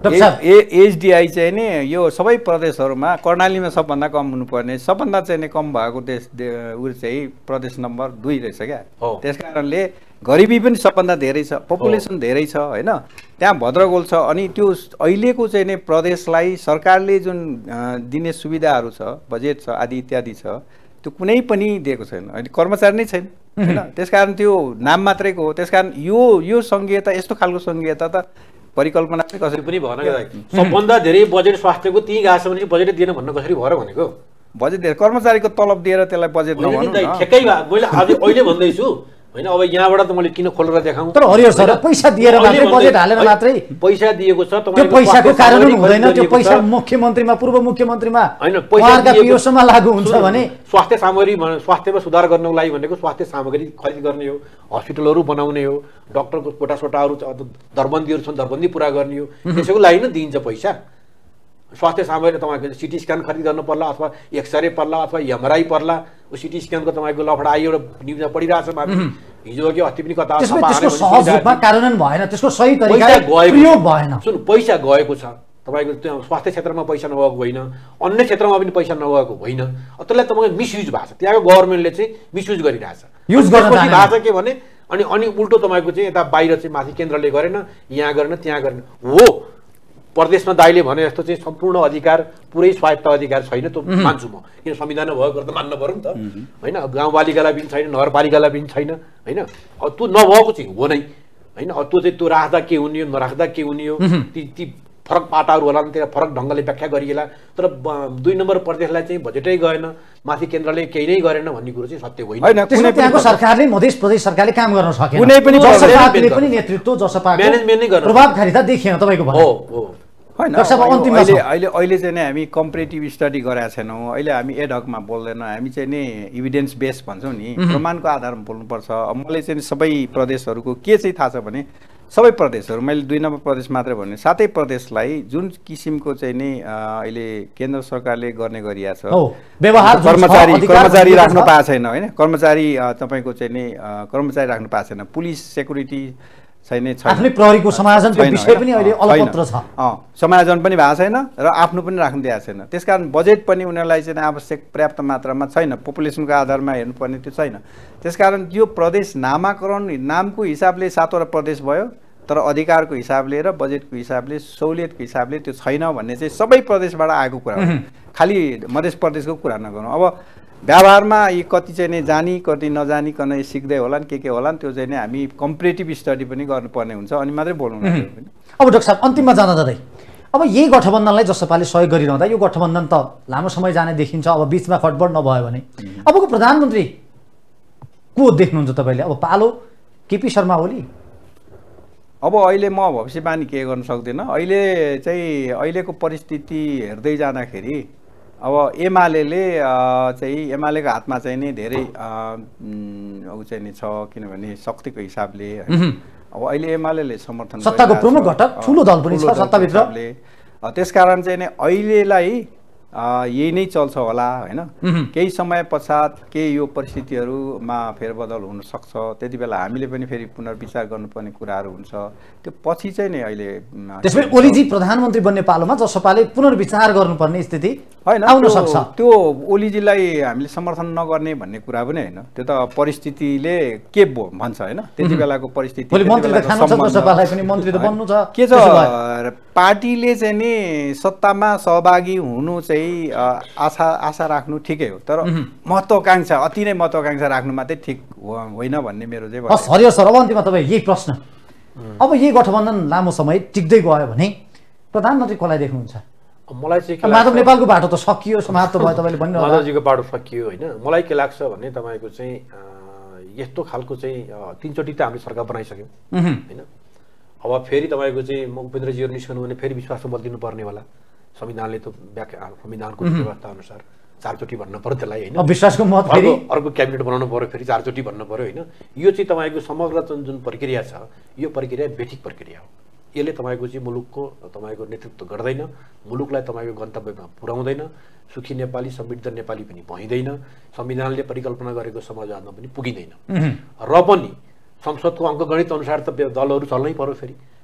एचडिआई चाहिँ नि यो सबै प्रदेशहरूमा कर्णालीमा सबभन्दा कम हुनुपर्ने, सबभन्दा चाहिँ नि कम भएको देश ऊ चाहिँ प्रदेश नम्बर 2 रहेछ क्या। त्यस कारणले गरिबी पनि सबभन्दा धेरै छ, पपुलेसन धेरै छ होइन, त्यहाँ भद्रगोल छ। अनि त्यो अहिलेको चाहिँ नि प्रदेशलाई सरकारले जुन दिने सुविधाहरू छ, बजेट छ आदि इत्यादि छ, त्यो कुनै पनि दिएको छैन। अहिले कर्मचारी नै छैन होइन, त्यसकारण त्यो नाम मात्रैको हो। त्यसकारण यो सङ्घीयता, यस्तो खालको सङ्घीयता त परिकल्पना पनि कसरी पनि भएन। सबभन्दा धेरै बजेट स्वास्थ्यको त्यहीँ गएको छ भने बजेट दिएन भन्न कसरी भएर भनेको? बजेट दिएर कर्मचारीको तलब दिएर त्यसलाई बजेट नभनौँ न। ठ्याक्कै मैले अहिले भन्दैछु होइन, अब यहाँबाट त मैले किन खोलेर देखाउँ? तर हरिहर सर पैसा दिएर मात्रै बजेट हालेर मात्रै पैसा दिएको छ, त्यो पैसाको कारण हुँदैन। त्यो पैसा मुख्यमन्त्रीमा, पूर्व मुख्यमन्त्रीमा होइन, पैसा पिओसमा लागु हुन्छ भने स्वास्थ्य सामग्री, स्वास्थ्यमा सुधार गर्नको लागि भनेको स्वास्थ्य सामग्री खरिद गर्ने हो, हस्पिटलहरू बनाउने हो, डक्टरको कोटासोटाहरू दरबन्दीहरू छन् दरबन्दी पुरा गर्ने हो, त्यसैको लागि नै दिइन्छ पैसा। स्वास्थ्य सामग्री तपाईँको सिटी स्क्यान खरिद गर्नु पर्ला, अथवा एक्सरे पर्ला, अथवा एमआरआई पर्ला। सिटी स्क्यानको तपाईँको लफडा आयो, एउटा न्युजमा पढिरहेछ माथि हिजो कि अस्ति पनि कता सहज रूपमा कार्यान्वयन भएन, त्यसको सही तरिकाले प्रयोग भएन। सुन, पैसा गएको छ तपाईँको, त्यो स्वास्थ्य क्षेत्रमा पैसा नगएको होइन, अन्य क्षेत्रमा पनि पैसा नगएको होइन, त्यसलाई तपाईँको मिसयुज भएको छ। त्यहाँको गभर्मेन्टले चाहिँ मिसयुज गरिरहेछ। युज गर्न भएको छ के भने अनि उल्टो तपाईँको चाहिँ यता बाहिर चाहिँ माथि केन्द्रले गरेन, यहाँ गरेन, त्यहाँ गरेन। हो, प्रदेशमा दाइले भने जस्तो चाहिँ सम्पूर्ण अधिकार, पुरै स्वायत्त अधिकार छैन, त्यो मान्छु म। किन संविधानमा भएको त मान्न पर्यो नि त होइन। गाउँपालिकालाई पनि छैन, नगरपालिकालाई पनि छैन होइन। अब त्यो नभएको चाहिँ हो नै होइन। अब त्यो चाहिँ त्यो राख्दा के हुने हो, नराख्दा के हुने हो, ती फरक पाटाहरू होला, त्यसलाई फरक ढङ्गले व्याख्या गरिएला। तर 2 नम्बर प्रदेशलाई चाहिँ बजेटै गएन, माथि केन्द्रले केही नै गरेन भन्ने कुरो चाहिँ सत्य होइन। त्यहाँको सरकारले, मधेस प्रदेश सरकारले काम गर्न सकेन, कुनै पनि नेतृत्व जसपाको म्यानेजमेन्ट नै गर्न प्रभावकारिता देखिएन तपाईँको हो हो होइन। अहिले चाहिँ नि हामी कम्पेरेटिभ स्टडी गरेका छैनौँ। अहिले हामी एडहकमा बोल्दैनौँ, हामी चाहिँ नि इभिडेन्स बेस भन्छौँ नि, प्रमाणको आधारमा बोल्नुपर्छ। मलाई चाहिँ सबै प्रदेशहरूको के चाहिँ थाहा छ भने, सबै प्रदेशहरू, मैले 2 नम्बर प्रदेश मात्रै भने 7 प्रदेशलाई जुन किसिमको चाहिँ नि अहिले केन्द्र सरकारले गर्ने गरिया छ, कर्मचारी राख्न पाएको छैन होइन, कर्मचारी तपाईँको चाहिँ नि कर्मचारी राख्न पाएको छैन, पुलिस सेक्युरिटी छैन, आफ्नै प्रहरीको समायोजनको विषय पनि अहिले अलपत्र छ। समायोजन पनि भएको छैन र आफ्नो पनि राख्न दिएको छैन। त्यसकारण बजेट पनि उनीहरूलाई चाहिँ आवश्यक पर्याप्त मात्रामा छैन, पपुलेसनको आधारमा हेर्नुपर्ने त्यो छैन। त्यसकारण यो प्रदेश नामाकरण नामको हिसाबले 7 वटा प्रदेश भयो, तर अधिकारको हिसाबले र बजेटको हिसाबले, सहुलियतको हिसाबले त्यो छैन भन्ने चाहिँ सबै प्रदेशबाट आएको कुरा हो। खालि मध्य प्रदेशको कुरा नगरौँ। अब व्यवहारमा यी कति चाहिँ नि जानी कति नजानिकन सिक्दै होलान्, के होलान्, त्यो चाहिँ नि हामी कम्पेरेटिभ स्टडी पनि गर्नुपर्ने हुन्छ, अनि मात्रै बोल्नु। अब डाक्टर साहब, अन्तिममा जाँदै अब यही गठबन्धनलाई जसपाले सहयोग गरिरहँदा यो गठबन्धन त लामो समय जाने देखिन्छ। अब बिचमा खटबड नभयो भने अबको प्रधानमन्त्री को देख्नुहुन्छ तपाईँले? अब पालो केपी शर्मा ओली? अब अहिले म भविष्यवाणी के गर्न सक्दिनँ। अहिले चाहिँ अहिलेको परिस्थिति हेर्दै जाँदाखेरि अब एमाले चाहिँ एमालेको हातमा चाहिँ नि धेरै ऊ चाहिँ नि छ, किनभने शक्तिको हिसाबले अब अहिले एमाले समर्थन सत्ताको प्रमुख घटक, ठुलो दल पनि छ सत्ताभित्र। त्यसकारण चाहिँ नि अहिलेलाई यही नै चल्छ होला होइन। केही समय पश्चात केही यो परिस्थितिहरूमा फेरबदल हुन सक्छ, त्यति बेला हामीले पनि फेरि पुनर्विचार गर्नुपर्ने कुराहरू हुन्छ। त्यो पछि चाहिँ नि अहिले त्यसमै ओलीजी प्रधानमन्त्री बन्ने पालोमा जसपाले पुनर्विचार गर्नुपर्ने स्थिति होइन आउन सक्छ। त्यो ओलीजीलाई हामीले समर्थन नगर्ने भन्ने कुरा पनि होइन, त्यो त परिस्थितिले के भन्छ होइन। त्यति बेलाको परिस्थिति के छ, पार्टीले चाहिँ नि सत्तामा सहभागी हुनु चाहिँ आशा राख्नु ठिकै हो, तर महत्त्वाकांक्षा अति नै महत्त्वाकांक्षा राख्नु मात्रै ठिक होइन भन्ने मेरो चाहिँ। हरिहर सर, अब अन्तिममा तपाईँ यही प्रश्न, अब यही गठबन्धन लामो समय टिक्दै गयो भने प्रधानमन्त्री कसलाई देख्नुहुन्छ? मलाई चाहिँ माधव नेपालको बाटो त सकियो, समाप्त भयो, तपाईँले भन्नु माधवजीको बाटो सकियो होइन। मलाई के लाग्छ भने तपाईँको चाहिँ यस्तो खालको चाहिँ 3 चोटि त हामीले सरकार बनाइसक्यौँ होइन। अब फेरि तपाईँको चाहिँ उपेन्द्रजीहरू निस्कनु भने फेरि विश्वासमा बदलिनु पर्ने होला। संविधानले त संविधानको व्यवस्था अनुसार 4 चोटि भन्नु पर्यो त्यसलाई होइन। विश्वासको मत फेरि अर्को क्याबिनेट बनाउनु पर्यो, फेरि 4 चोटि भन्नु पर्यो होइन। यो चाहिँ तपाईँको समग्र जुन प्रक्रिया छ, यो प्रक्रिया बेठिक प्रक्रिया हो। यसले तपाईँको चाहिँ मुलुकको तपाईँको नेतृत्व गर्दैन, मुलुकलाई तपाईँको गन्तव्यमा पुर्याउँदैन, सुखी नेपाली समृद्ध नेपाली पनि भइँदैन, संविधानले परिकल्पना गरेको समाजवादमा पनि पुगिँदैन। र पनि संसदको अङ्कगणित अनुसार त दलहरू चल्नै पर्यो फेरि।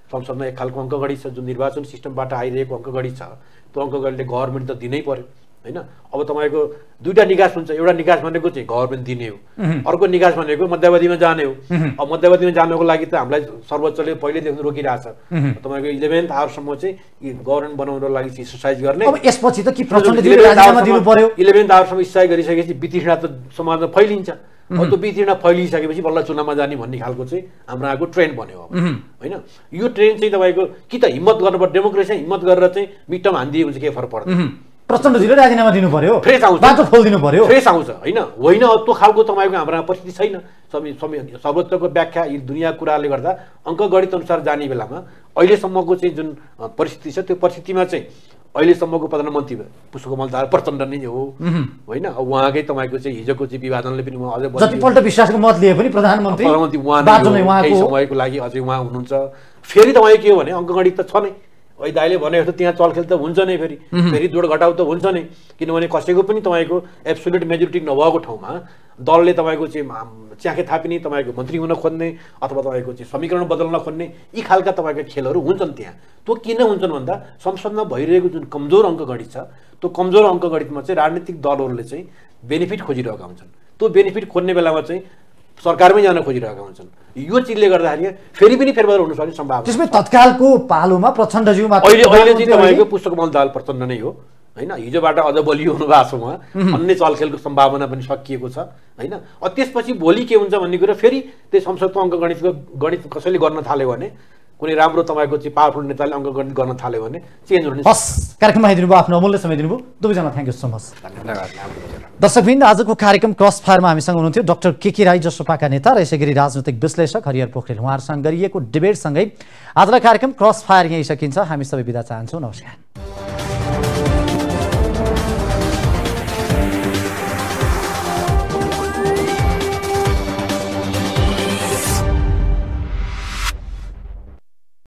संसदमा एक खालको अङ्कगणित छ, जुन निर्वाचन सिस्टमबाट आइरहेको अङ्कगणित छ, त्यो अङ्कगणितले गभर्मेन्ट त दिनै पर्यो होइन। अब तपाईँको दुईवटा निकास हुन्छ, एउटा निकास भनेको चाहिँ गभर्मेन्ट दिने हो, अर्को निकास भनेको मध्यावधिमा जाने हो। अब मध्यावधिमा जानको लागि त हामीलाई सर्वोच्चले पहिलेदेखि रोकिरहेछ, तपाईँको 11th आवरसम्म चाहिँ गभर्मेन्ट बनाउनको लागि एक्सर्साइज गर्ने। अब यसपछि त के प्रचण्डजीले राजीनामा दिनु पर्यो? 11th आवरसम्म एक्सर्साइज गरिसकेपछि वितृष्णा त समाजमा फैलिन्छ। अब त्यो वितृष्णा फैलिसकेपछि बल्ल चुनावमा जाने भन्ने खालको चाहिँ हाम्रो आएको ट्रेन्ड बन्यो अब होइन। यो ट्रेन्ड चाहिँ तपाईँको कि त हिम्मत गर्नुपर्छ, डेमोक्रेसी हिम्मत गरेर चाहिँ मिड टर्म हानिदिए हुन्छ, के फरक पर्दैन। प्रचण्डजीले राजीनामा दिनु पर्यो, फ्रेस आउँछ, बाटो खोलिदिनु पर्यो, फ्रेस आउँछ होइन। होइन त्यो खालको तपाईँको हाम्रो परिस्थिति छैन। सर्वोच्चको व्याख्या यी दुनियाँ कुराले गर्दा अङ्कगणित अनुसार जाने बेलामा अहिलेसम्मको चाहिँ जुन परिस्थिति छ, त्यो परिस्थितिमा चाहिँ अहिलेसम्मको प्रधानमन्त्री पुष्पकमल दाहाल प्रचण्ड नै हो होइन। अब उहाँकै तपाईँको चाहिँ हिजोको चाहिँ विवादनले पनि उहाँ अझै जतिपल्ट विश्वासको मत लिए पनि प्रधानमन्त्री उहाँ केही समयको लागि अझै उहाँ हुनुहुन्छ। फेरि तपाईँ के हो भने अङ्कगणित त छ नै, अहिले दाइले भने जस्तो त्यहाँ चलखेल त हुन्छ नै, फेरि जोड घटाउ त हुन्छ नै। किनभने कसैको पनि तपाईँको एब्सोल्युट मेजोरिटी नभएको ठाउँमा दलले तपाईँको चाहिँ च्याखे थापिने, तपाईँको मन्त्री हुन खोज्ने अथवा तपाईँको चाहिँ समीकरण बदल्न खोज्ने, यी खालका तपाईँको खेलहरू हुन्छन् त्यहाँ। त्यो किन हुन्छन् भन्दा संसदमा भइरहेको जुन कमजोर अङ्कगणित छ, त्यो कमजोर अङ्कगणितमा चाहिँ राजनीतिक दलहरूले चाहिँ बेनिफिट खोजिरहेका हुन्छन्। त्यो बेनिफिट खोज्ने बेलामा चाहिँ सरकारमै जान खोजिरहेका हुन्छन्। यो चिजले गर्दाखेरि फेरि पनि फेरबदल हुन सक्ने सम्भावना। त्यसमै तत्कालको पालोमा प्रचण्डज्यू मात्र अहिले चाहिँ तपाईँको पुष्पकमल दाहाल प्रचण्ड नै हो होइन। हिजोबाट अझ बलियो हुनु भएको छ उहाँ, अन्य चलखेलको सम्भावना पनि सकिएको छ होइन। त्यसपछि भोलि के हुन्छ भन्ने कुरा फेरि त्यही संसदको अङ्कगणितको गणित कसैले गर्न थाल्यो भने, कुनै राम्रो तपाईँको चाहिँ पावरफुल नेताले अङ्कगणित गर्न थाल्यो भने चेन्ज हुने। हस्, कार्यक्रममा आइदिनु भयो, आफ्नो अमूल्य समय दिनुभयो, दुवैजना थ्याङ्क यू सो मच। धन्यवाद। दर्शकवृन्द, आजको कार्यक्रम क्रस फायरमा हामीसँग हुनुहुन्थ्यो डाक्टर केके राई, जसपाका नेता र यसै गरी राजनैतिक विश्लेषक हरिहर पोखरेल। उहाँहरूसँग गरिएको डिबेटसँगै आजलाई कार्यक्रम क्रस फायर यहीँ सकिन्छ। हामी सबै बिदा चाहन्छौँ। नमस्कार।